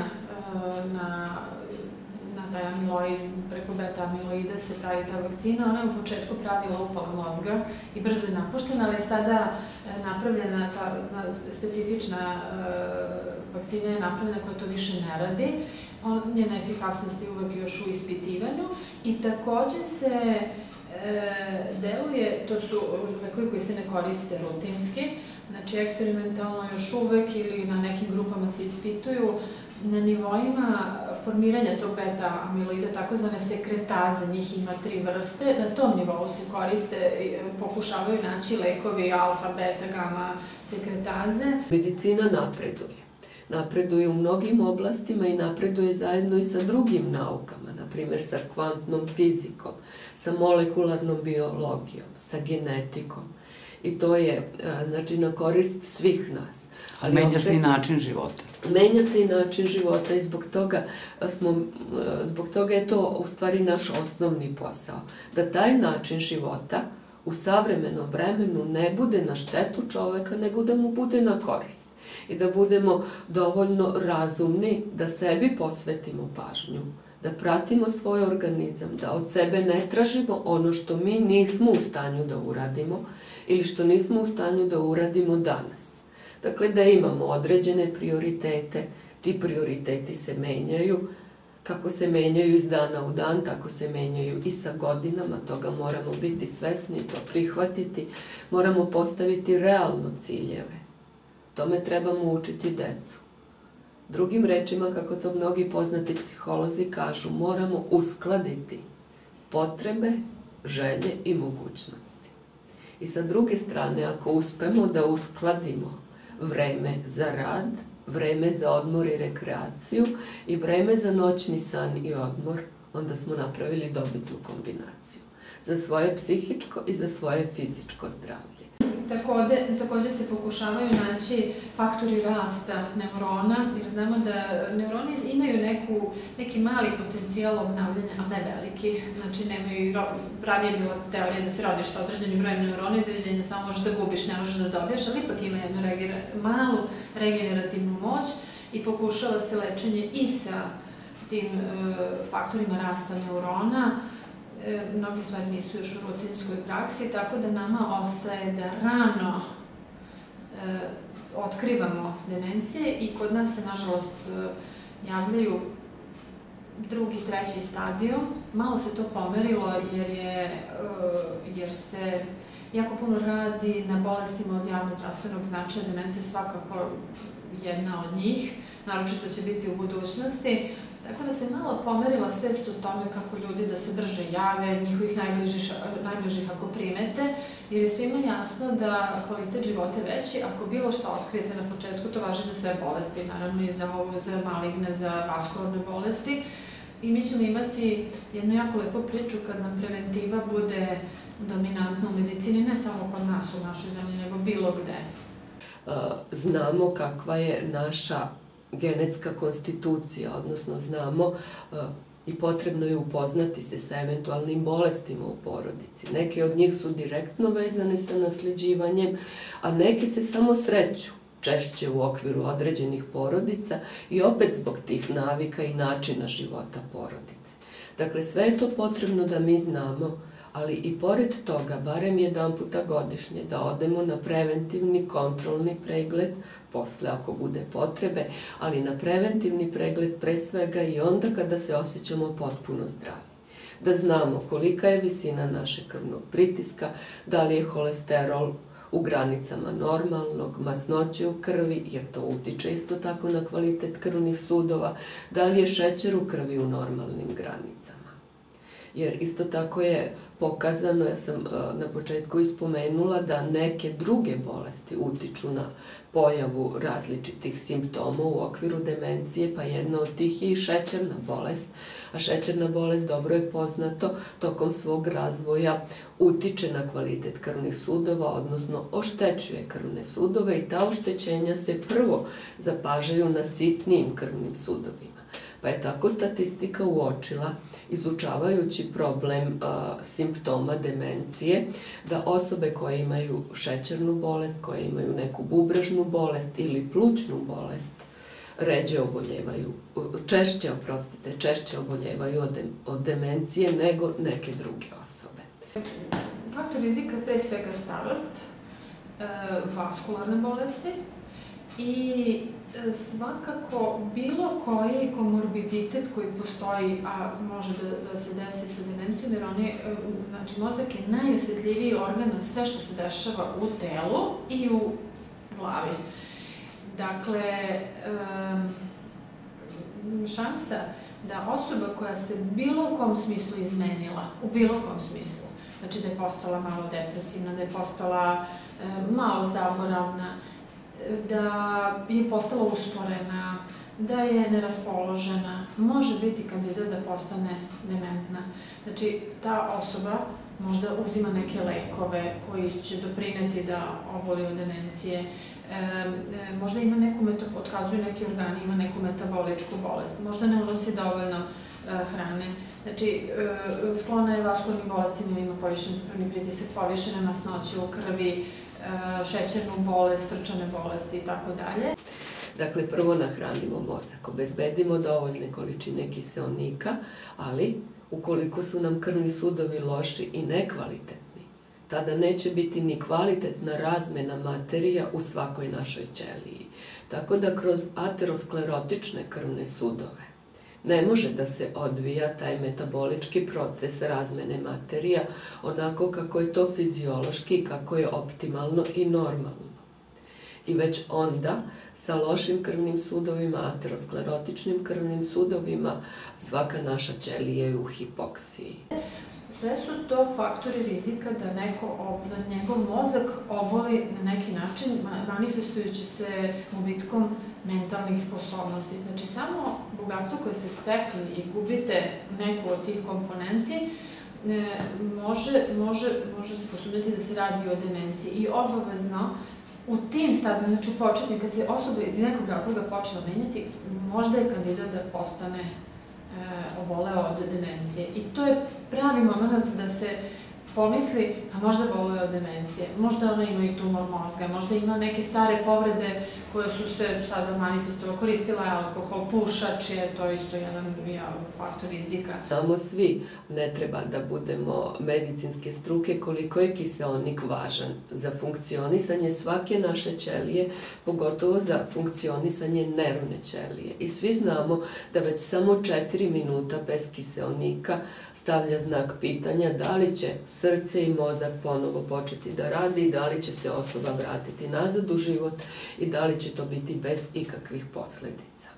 na taj amiloid, preko beta-amiloida se pravi ta vakcina. Ona je u početku pravila upala mozga i brzo je napuštena, ali je sada napravljena ta specifična vakcina je napravljena koja to više ne radi. Njena efikasnost je uvek još u ispitivanju i takođe se deluje, to su lekovi koji se ne koriste rutinski, znači eksperimentalno još uvek ili na nekim grupama se ispituju na nivoima formiranja tog beta-amiloida, takozvane sekretaze, njih ima 3 vrste, na tom nivou se koriste, pokušavaju naći lekovi alfa, beta, gama sekretaze. Medicina napreduje. Napreduje u mnogim oblastima i napreduje zajedno i sa drugim naukama, na primjer sa kvantnom fizikom, sa molekularnom biologijom, sa genetikom. I to je, znači, na korist svih nas. Menja se i način života. Menja se i način života i zbog toga je to u stvari naš osnovni posao. Da taj način života u savremenom vremenu ne bude na štetu čoveka, nego da mu bude na korist. I da budemo dovoljno razumni, da sebi posvetimo pažnju, da pratimo svoj organizam, da od sebe ne tražimo ono što mi nismo u stanju da uradimo ili što nismo u stanju da uradimo danas. Dakle, da imamo određene prioritete, ti prioriteti se menjaju, kako se menjaju iz dana u dan, tako se menjaju i sa godinama, toga moramo biti svesni, to prihvatiti, moramo postaviti realno ciljeve. Tome trebamo učiti decu. Drugim rečima, kako to mnogi poznati psiholozi kažu, moramo uskladiti potrebe, želje i mogućnosti. I sa druge strane, ako uspemo da uskladimo vreme za rad, vreme za odmor i rekreaciju i vreme za noćni san i odmor, onda smo napravili dobitnu kombinaciju za svoje psihičko i za svoje fizičko zdravlje. Takođe se pokušavaju naći faktori rasta neurona, jer znamo da neuroni imaju neki mali potencijal obnavljanja, ali ne veliki. Znači, ranije je bila teorija da se rodiš sa određenim brojem neurona i doviđenja samo možeš da gubiš, ne možeš da dobiješ, ali ipak ima jednu malu regenerativnu moć i pokušava se lečenje i sa tim faktorima rasta neurona. Mnogi stvari nisu još u rutinskoj praksi, tako da nama ostaje da rano otkrivamo demencije i kod nas se, nažalost, javljaju drugi, treći stadijum. Malo se to pomerilo jer se jako puno radi na bolestima od javno-zdravstvenog značaja. Demencija je svakako jedna od njih, naročito će biti u budućnosti. Tako da se malo pomerila svest o tome kako ljudi da se brže jave, njihovih najbližih ako primete, jer je svima jasno da kvalitet života je veći ako bilo što otkrijete na početku, to važi za sve bolesti, naravno i za maligne, za vaskularne bolesti. I mi ćemo imati jednu jako lepu priču kad nam preventiva bude dominantna u medicini, ne samo kod nas u našoj zemlji, nego bilo gde. Znamo kakva je naša genetska konstitucija, odnosno znamo i potrebno je upoznati se sa eventualnim bolestima u porodici. Neke od njih su direktno vezane sa nasleđivanjem, a neke se samo sreću češće u okviru određenih porodica i opet zbog tih navika i načina života porodice. Dakle, sve je to potrebno da mi znamo, ali i pored toga, barem jedan puta godišnje, da odemo na preventivni kontrolni pregled, posle ako bude potrebe, ali na preventivni pregled pre svega i onda kada se osjećamo potpuno zdravi. Da znamo kolika je visina našeg krvnog pritiska, da li je holesterol u granicama normalnog, masnoće u krvi, jer to utiče isto tako na kvalitet krvnih sudova, da li je šećer u krvi u normalnim granicama. Jer isto tako je pokazano, ja sam na početku ispomenula, da neke druge bolesti utiču na pojavu različitih simptoma u okviru demencije, pa jedna od tih je i šećerna bolest. A šećerna bolest, dobro je poznato, tokom svog razvoja utiče na kvalitet krvnih sudova, odnosno oštećuje krvne sudove i ta oštećenja se prvo zapažaju na sitnijim krvnim sudovima. Pa je tako statistika uočila, izučavajući problem simptoma demencije, da osobe koje imaju šećernu bolest, koje imaju neku bubrežnu bolest ili plućnu bolest, češće oboljevaju od demencije nego neke druge osobe. Faktor rizika pre svega starost, vaskularne bolesti i svakako bilo koji komorbiditet koji postoji, a može da se desi sa demencijom, jer znači mozak je najosjetljiviji organ na sve što se dešava u telu i u glavi. Dakle, šansa da osoba koja se bilo u kom smislu izmenila, u bilo kom smislu, znači da je postala malo depresivna, da je postala malo zaboravna, da je postala usporena, da je neraspoložena, može biti kandidat da postane dementna. Znači, ta osoba možda uzima neke lekove koji će doprineti da oboli od demencije, možda ima otkazuju neki organi, ima neku metaboličku bolest, možda ne unosi dovoljno hrane. Znači, sklona je vaskularnim bolestima, ima povišen krvni pritisak, povišene masnoće u krvi, šećernu bolest, srčane bolesti i tako dalje. Dakle, prvo nahranimo mozak, obezbedimo dovoljne količine kiseonika, ali ukoliko su nam krvni sudovi loši i nekvalitetni, tada neće biti ni kvalitetna razmena materija u svakoj našoj ćeliji. Tako da kroz aterosklerotične krvne sudove ne može da se odvija taj metabolički proces razmene materija onako kako je to fiziološki, kako je optimalno i normalno. I već onda sa lošim krvnim sudovima, aterosklerotičnim krvnim sudovima, svaka naša ćelija je u hipoksiji. Sve su to faktori rizika da njegov mozak oboli na neki način, manifestujući se gubitkom mentalnih sposobnosti. Znači, samo bogatstvo koje ste stekli i gubite neku od tih komponenti, može se posumnjati da se radi o demenciji. I obavezno u tim stadijima, znači u početnju, kad se osoba iz nekog razloga počela menjati, možda je kandidat da postane oboleo od demencije. I to je pravi moment da se pomisli, a možda boluje od demencije, možda ona ima i tumor mozga, možda ima neke stare povrede koje su se sada manifestovale, koristila je alkohol, pušač je to isto jedan faktor rizika. Znamo svi, ne treba da budemo medicinske struke, koliko je kiseonik važan za funkcionisanje svake naše ćelije, pogotovo za funkcionisanje nervne ćelije. I svi znamo da već samo 4 minuta bez kiseonika stavlja znak pitanja da li će srce i mozak ponovo početi da radi i da li će se osoba vratiti nazad u život i da li će to biti bez ikakvih posledica.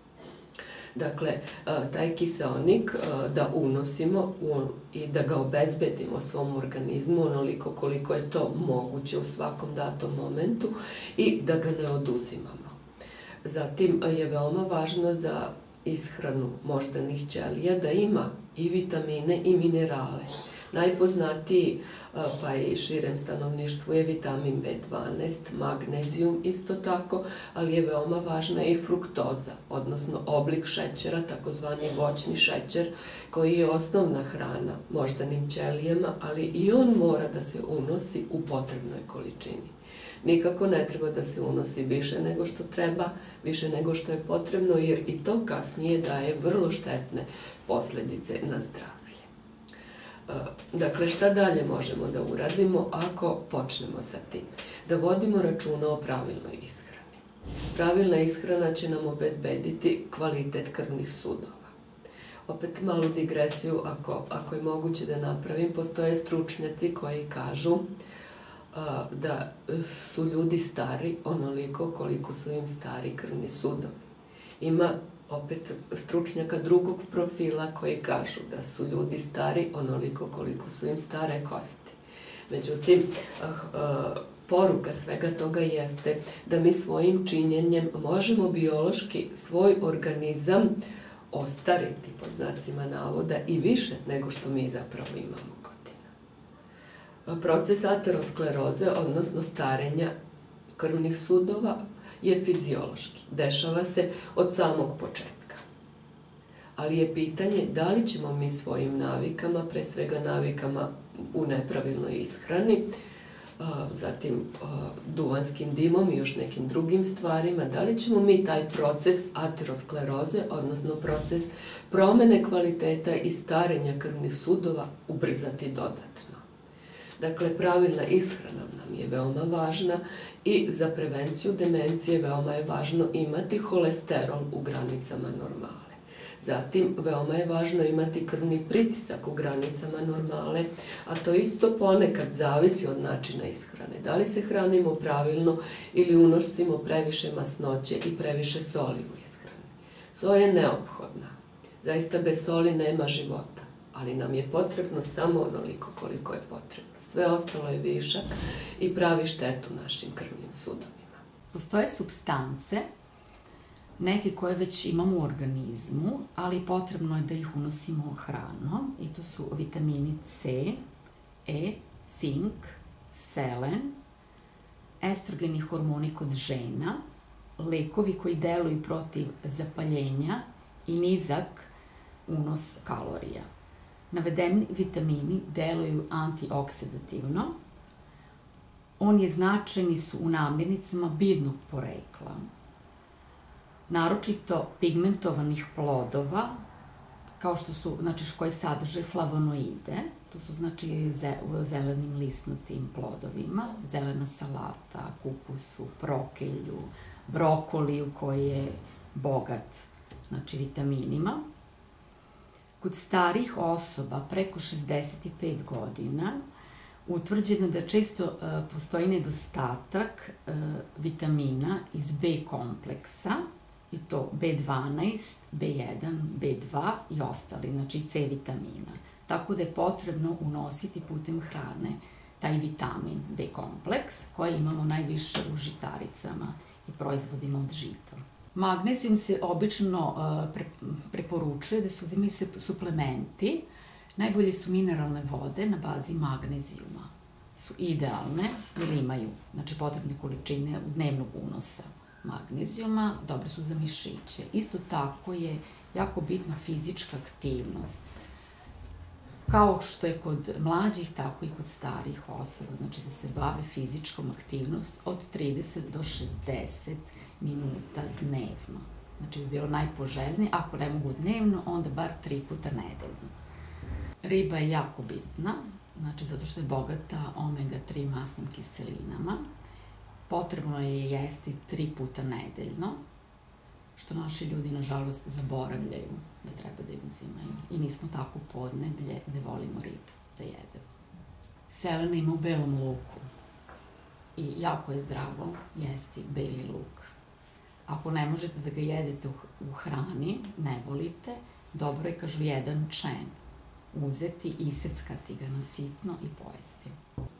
Dakle, taj kiseonik da unosimo i da ga obezbedimo svom organizmu onoliko koliko je to moguće u svakom datom momentu i da ga ne oduzimamo. Zatim je veoma važno za ishranu moždanih ćelija da ima i vitamine i minerale. Najpoznatiji, pa i širem stanovništvu, je vitamin B12, magnezijum isto tako, ali je veoma važna i fruktoza, odnosno oblik šećera, takozvani voćni šećer, koji je osnovna hrana moždanim ćelijama, ali i on mora da se unosi u potrebnoj količini. Nikako ne treba da se unosi više nego što treba, više nego što je potrebno, jer i to kasnije daje vrlo štetne posledice na zdravlje. Dakle, šta dalje možemo da uradimo ako počnemo sa tim? Da vodimo računa o pravilnoj ishrani. Pravilna ishrana će nam obezbediti kvalitet krvnih sudova. Opet malu digresiju, ako je moguće da napravim, postoje stručnjaci koji kažu da su ljudi stari onoliko koliko su im stari krvni sudovi. Ima opet stručnjaka drugog profila koji kažu da su ljudi stari onoliko koliko su im stare kosti. Međutim, poruka svega toga jeste da mi svojim činjenjem možemo biološki svoj organizam ostariti, pod znacima navoda, i više nego što mi zapravo imamo godina. Proces ateroskleroze, odnosno starenja krvnih sudova, je fiziološki. Dešava se od samog početka. Ali je pitanje da li ćemo mi svojim navikama, pre svega navikama u nepravilnoj ishrani, zatim duvanskim dimom i još nekim drugim stvarima, da li ćemo mi taj proces ateroskleroze, odnosno proces promene kvaliteta i starenja krvnih sudova ubrzati dodatno. Dakle, pravilna ishrana nam je veoma važna i za prevenciju demencije veoma je važno imati holesterol u granicama normale. Zatim, veoma je važno imati krvni pritisak u granicama normale, a to isto ponekad zavisi od načina ishrane. Da li se hranimo pravilno ili unosimo previše masnoće i previše soli u ishrani. Sol je neophodna. Zaista bez soli nema života, ali nam je potrebno samo onoliko koliko je potrebno. Sve ostalo je višak i pravi štetu našim krvnim sudovima. Postoje supstance, neke koje već imamo u organizmu, ali potrebno je da ih unosimo hranom, i to su vitamini C, E, cink, selen, estrogeni hormoni kod žena, lekovi koji deluju protiv zapaljenja i nizak unos kalorija. Navedeni vitamini deluju antioksidativno. Oni značajni su u namirnicama biljnog porekla, naročito pigmentovanih plodova, kao što su, znači, koji sadrže flavonoide, To su znači zelenim listnatim plodovima, zelena salata, kupusu, prokelju, brokoliju koji je bogat znači vitaminima. Kod starih osoba preko 65 godina utvrđeno da često postoji nedostatak vitamina iz B kompleksa, i to B12, B1, B2 i ostali, znači C vitamina. Tako da je potrebno unositi putem hrane taj vitamin B kompleks koji imamo najviše u žitaricama i proizvodima od žita. Magnezijum se obično preporučuje da se uzimaju suplementi. Najbolje su mineralne vode na bazi magnezijuma. Su idealne jer imaju znači, potrebne količine dnevnog unosa magnezijuma, dobre su za mišiće. Isto tako je jako bitna fizička aktivnost. Kao što je kod mlađih, tako i kod starih osoba. Znači da se bave fizičkom aktivnost od 30 do 60 minuta dnevno. Znači bi bilo najpoželjnije, ako ne mogu dnevno, onda bar 3 puta nedeljno. Riba je jako bitna, znači zato što je bogata omega-3 masnim kiselinama. Potrebno je jesti 3 puta nedeljno, što naši ljudi, nažalost, zaboravljaju da treba da im uzimaju. I nismo tako podneblje da volimo ribu da jedemo. Selena ima u belom luku i jako je zdravo jesti beli luk. Ako ne možete da ga jedete u hrani, ne volite, dobro je, kažu, jedan čen uzeti, iseckati ga na sitno i pojesti.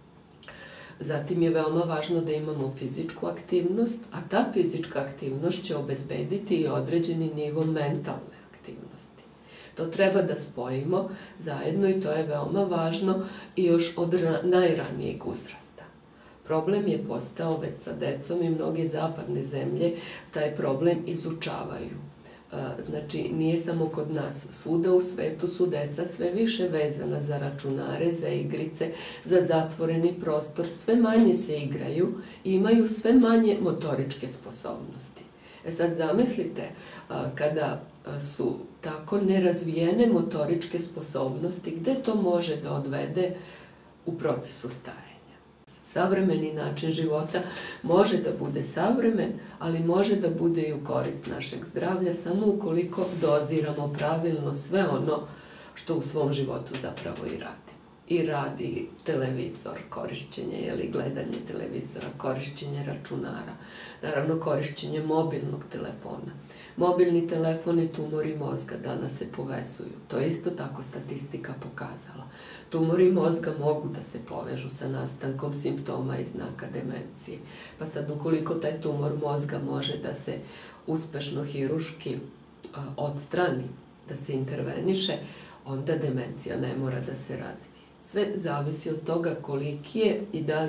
Zatim je veoma važno da imamo fizičku aktivnost, a ta fizička aktivnost će obezbediti i određeni nivo mentalne aktivnosti. To treba da spojimo zajedno i to je veoma važno i još od najranijeg uzrasta. Problem je postao već sa decom i mnoge zapadne zemlje taj problem izučavaju. Znači, nije samo kod nas, svuda u svetu su deca sve više vezana za računare, za igrice, za zatvoreni prostor, sve manje se igraju i imaju sve manje motoričke sposobnosti. Sad zamislite, kada su tako nerazvijene motoričke sposobnosti, gde to može da odvede u procesu stajanja? Savremeni način života može da bude savremen, ali može da bude i u korist našeg zdravlja samo ukoliko doziramo pravilno sve ono što u svom životu zapravo i radi. I radi televizor, korišćenje, gledanje televizora, korišćenje računara, naravno korišćenje mobilnog telefona. Mobilni telefon i tumori mozga danas se povezuju. To je isto tako statistika pokazala. Tumori mozga mogu da se povežu sa nastankom simptoma i znaka demencije. Pa sad, ukoliko taj tumor mozga može da se uspešno hiruški odstrani, da se interveniše, onda demencija ne mora da se razvije. Sve zavisi od toga koliki je i da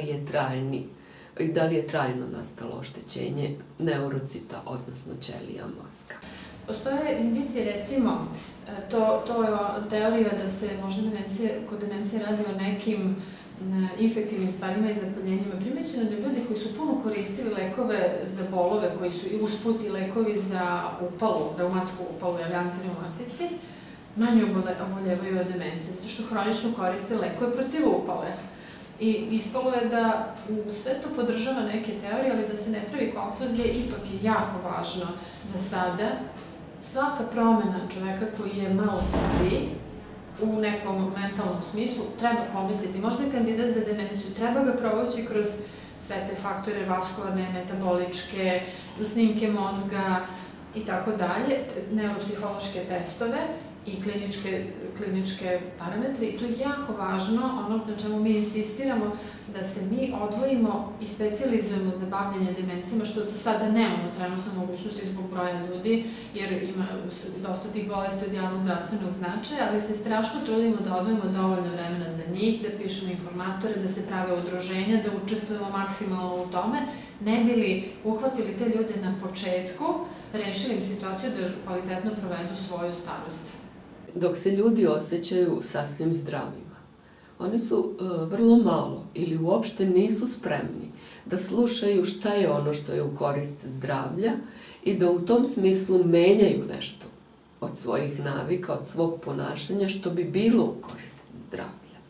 li je trajno nastalo oštećenje neurocita, odnosno ćelija mozga. Postoje indicije, recimo, to je teorija da se možda kod demencije radi o nekim infektivnim stvarima i zapaljenjima. Primećeno da ljudi koji su puno koristili lekove za bolove, koji su i usput i lekovi za upalu, reumatsku upalu ili antireumatici, manje oboljevaju od demencije, zato što hronično koriste lekove protiv upale. I ispalo je da sve to podržava neke teorije, ali da se ne pravi konfuzije, ipak je jako važno za sada. Svaka promena čoveka koji je malo stariji, u nekom mentalnom smislu, treba pomisliti. Možda je kandidat za demenciju, treba ga provući kroz sve te faktore vaskularne, metaboličke, snimke mozga i tako dalje, neuropsihološke testove i kliničke parametre. I to je jako važno, ono na čemu mi insistiramo, da se mi odvojimo i specijalizujemo za bavljanje demencijama, što za sada nemamo trenutno mogućnosti zbog broja ljudi, jer ima dosta tih bolesti od javno-zdravstvenog značaja, ali se strašno trudimo da odvojimo dovoljno vremena za njih, da pišemo informatore, da se prave udruženja, da učestvujemo maksimalno u tome, ne bi li uhvatili te ljude na početku, rešili im situaciju da kvalitetno provedu svoju starost. Dok se ljudi osjećaju sasvim zdravima, oni su vrlo malo ili uopšte nisu spremni da slušaju šta je ono što je u korist zdravlja i da u tom smislu menjaju nešto od svojih navika, od svog ponašanja što bi bilo u korist zdravlja.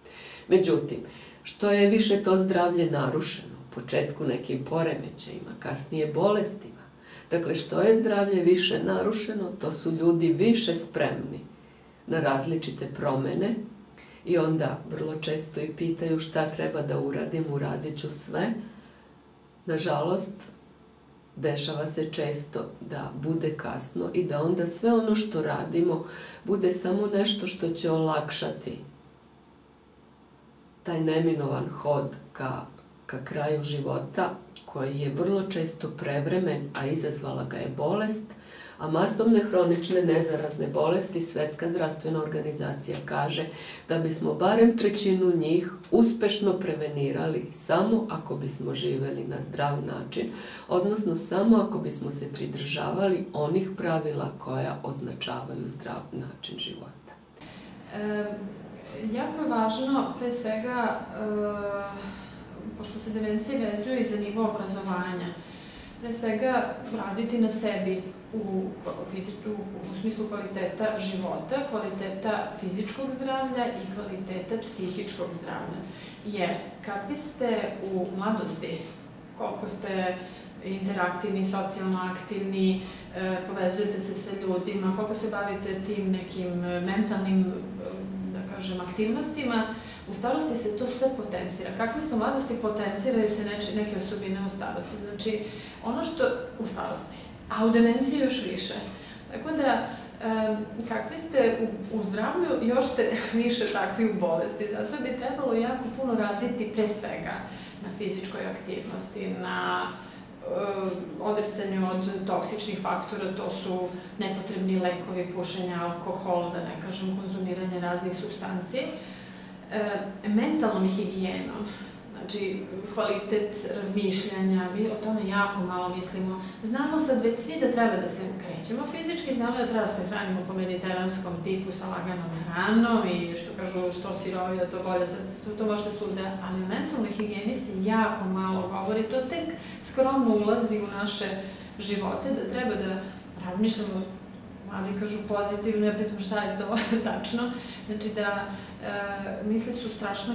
Međutim, što je više to zdravlje narušeno, u početku nekim poremećajima, kasnije bolestima, dakle, što je zdravlje više narušeno, to su ljudi više spremni na različite promene i onda vrlo često i pitaju šta treba da uradim, uradit ću sve. Nažalost, dešava se često da bude kasno i da onda sve ono što radimo bude samo nešto što će olakšati taj neminovan hod ka kraju života, koji je vrlo često prevremen, a izazvala ga je bolest, a masovne hronične nezarazne bolesti Svetska zdravstvena organizacija kaže da bismo barem trećinu njih uspešno prevenirali samo ako bismo živeli na zdrav način, odnosno samo ako bismo se pridržavali onih pravila koja označavaju zdrav način života. Jako je važno, pre svega, pošto se demencije vezuju i za nivo obrazovanja, pre svega raditi na sebi u smislu kvaliteta života, kvaliteta fizičkog zdravlja i kvaliteta psihičkog zdravlja. Jer kakvi ste u mladosti, koliko ste interaktivni, socijalno aktivni, povezujete se sa ljudima, koliko se bavite tim nekim mentalnim, da kažem, aktivnostima, u starosti se to sve potencira. Kakvi ste u mladosti, potenciraju se neke osobine u starosti. Znači, ono što u starosti, a u demenciji još više. Tako da, kakvi ste u zdravlju, još ste više takvi u bolesti. Zato bi trebalo jako puno raditi pre svega na fizičkoj aktivnosti, na odricanju od toksičnih faktora, to su nepotrebni lekovi, pušenje, alkohol, da ne kažem, konzumiranje raznih supstanci. Mentalnom higijenom, znači kvalitet razmišljanja, mi o tome jako malo mislimo. Znamo sad već svi da treba da se krećemo fizički, znamo da treba da se hranimo po mediteranskom tipu sa laganom hranom i što kažu što sirovije, to bolje, sad to možete svugde, ali o mentalnoj higijeni se jako malo govori, to tek skromno ulazi u naše živote, da treba da razmišljamo, mladi kažu pozitivno, ja pitam šta je to tačno, znači da misli su strašno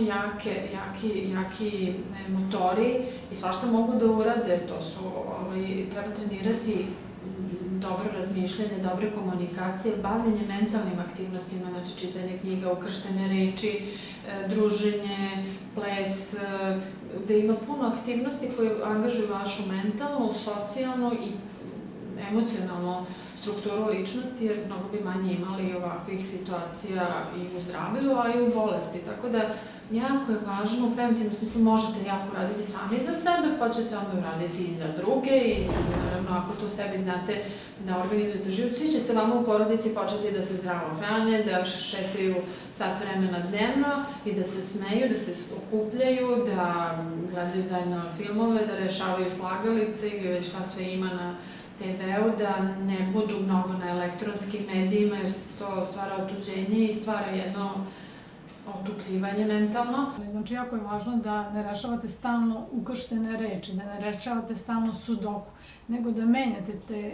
jaki motori i svašta mogu da urade, to su, treba trenirati dobro razmišljanje, dobre komunikacije, bavljenje mentalnim aktivnostima, znači čitanje knjiga, ukrštene reči, druženje, ples, da ima puno aktivnosti koje angažuju vašu mentalnu, socijalnu i emocionalnu strukturu ličnosti, jer mnogo bi manje imali ovakvih situacija i u zdravlju, a i u bolesti. Tako da, jako je važno, u preventivnom smislu možete jako raditi sami za sebe, pa ćete onda uraditi i za druge i naravno ako to sebi znate da organizujete život, svi će se vama u porodici početi da se zdravo hrane, da šetaju sat vremena dnevno i da se smeju, da se okupljaju, da gledaju zajedno filmove, da rešavaju slagalice ili već šta sve ima na TV-u, da ne budu mnogo na elektronskim medijima jer to stvara otuđenje i stvara jedno otupljivanje mentalno. Znači, jako je važno da ne rešavate stalno ukrštene reči, da ne rešavate stalno sudoku, nego da menjate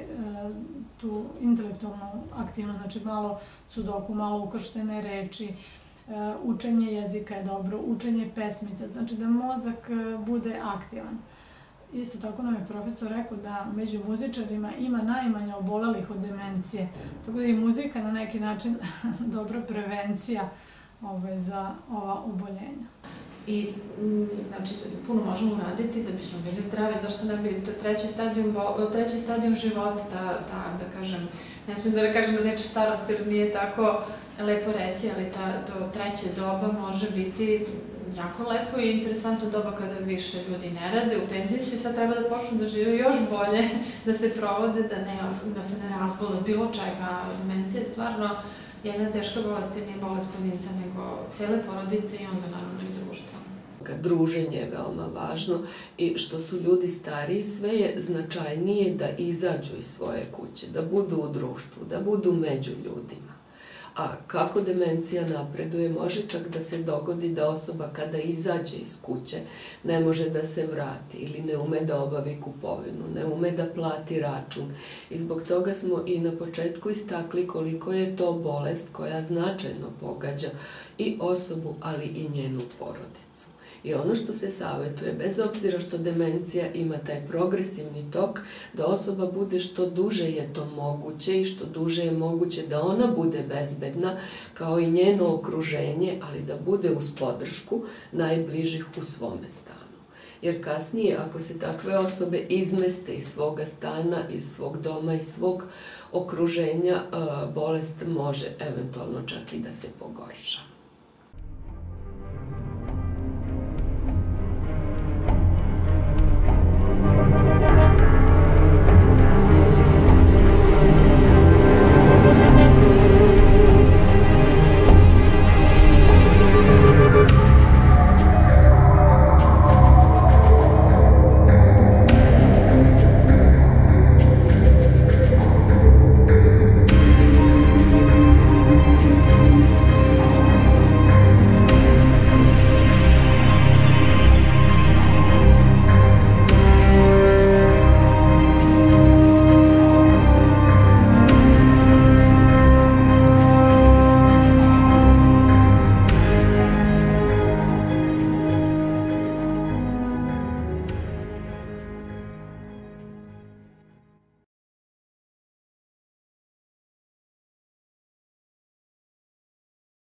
tu intelektualnu aktivnost, znači malo sudoku, malo ukrštene reči, učenje jezika je dobro, učenje pesmica, znači da mozak bude aktivan. Isto tako nam je profesor rekao da među muzičarima ima najmanje obolelih od demencije, tako da je i muzika na neki način dobra prevencija za ova oboljenja. I, znači, puno možemo uraditi da bismo bili zdravi, zašto ne bi treći stadijum života, da kažem, ne smijem da kažem da neče starost jer nije tako lepo reći, ali to treće doba može biti jako lepo i interesantno doba kada više ljudi ne rade, u penziji su i sad treba da počnu da žive još bolje, da se provode, da se ne razbole bilo čega. Demencija je stvarno jedna teška bolest, jer nije bolest pojedinca, nego cele porodice i onda naravno i društva. Druženje je veoma važno i što su ljudi stariji, sve je značajnije da izađu iz svoje kuće, da budu u društvu, da budu među ljudima. A kako demencija napreduje, može čak da se dogodi da osoba kada izađe iz kuće ne može da se vrati ili ne ume da obavi kupovinu, ne ume da plati račun. I zbog toga smo i na početku istakli koliko je to bolest koja značajno pogađa i osobu, ali i njenu porodicu. I ono što se savetuje, bez obzira što demencija ima taj progresivni tok, da osoba bude što duže je to moguće i što duže je moguće da ona bude bezbedna, kao i njeno okruženje, ali da bude uz podršku najbližih u svome stanu. Jer kasnije, ako se takve osobe izmeste iz svoga stana, iz svog doma, iz svog okruženja, bolest može eventualno čak i da se pogorša.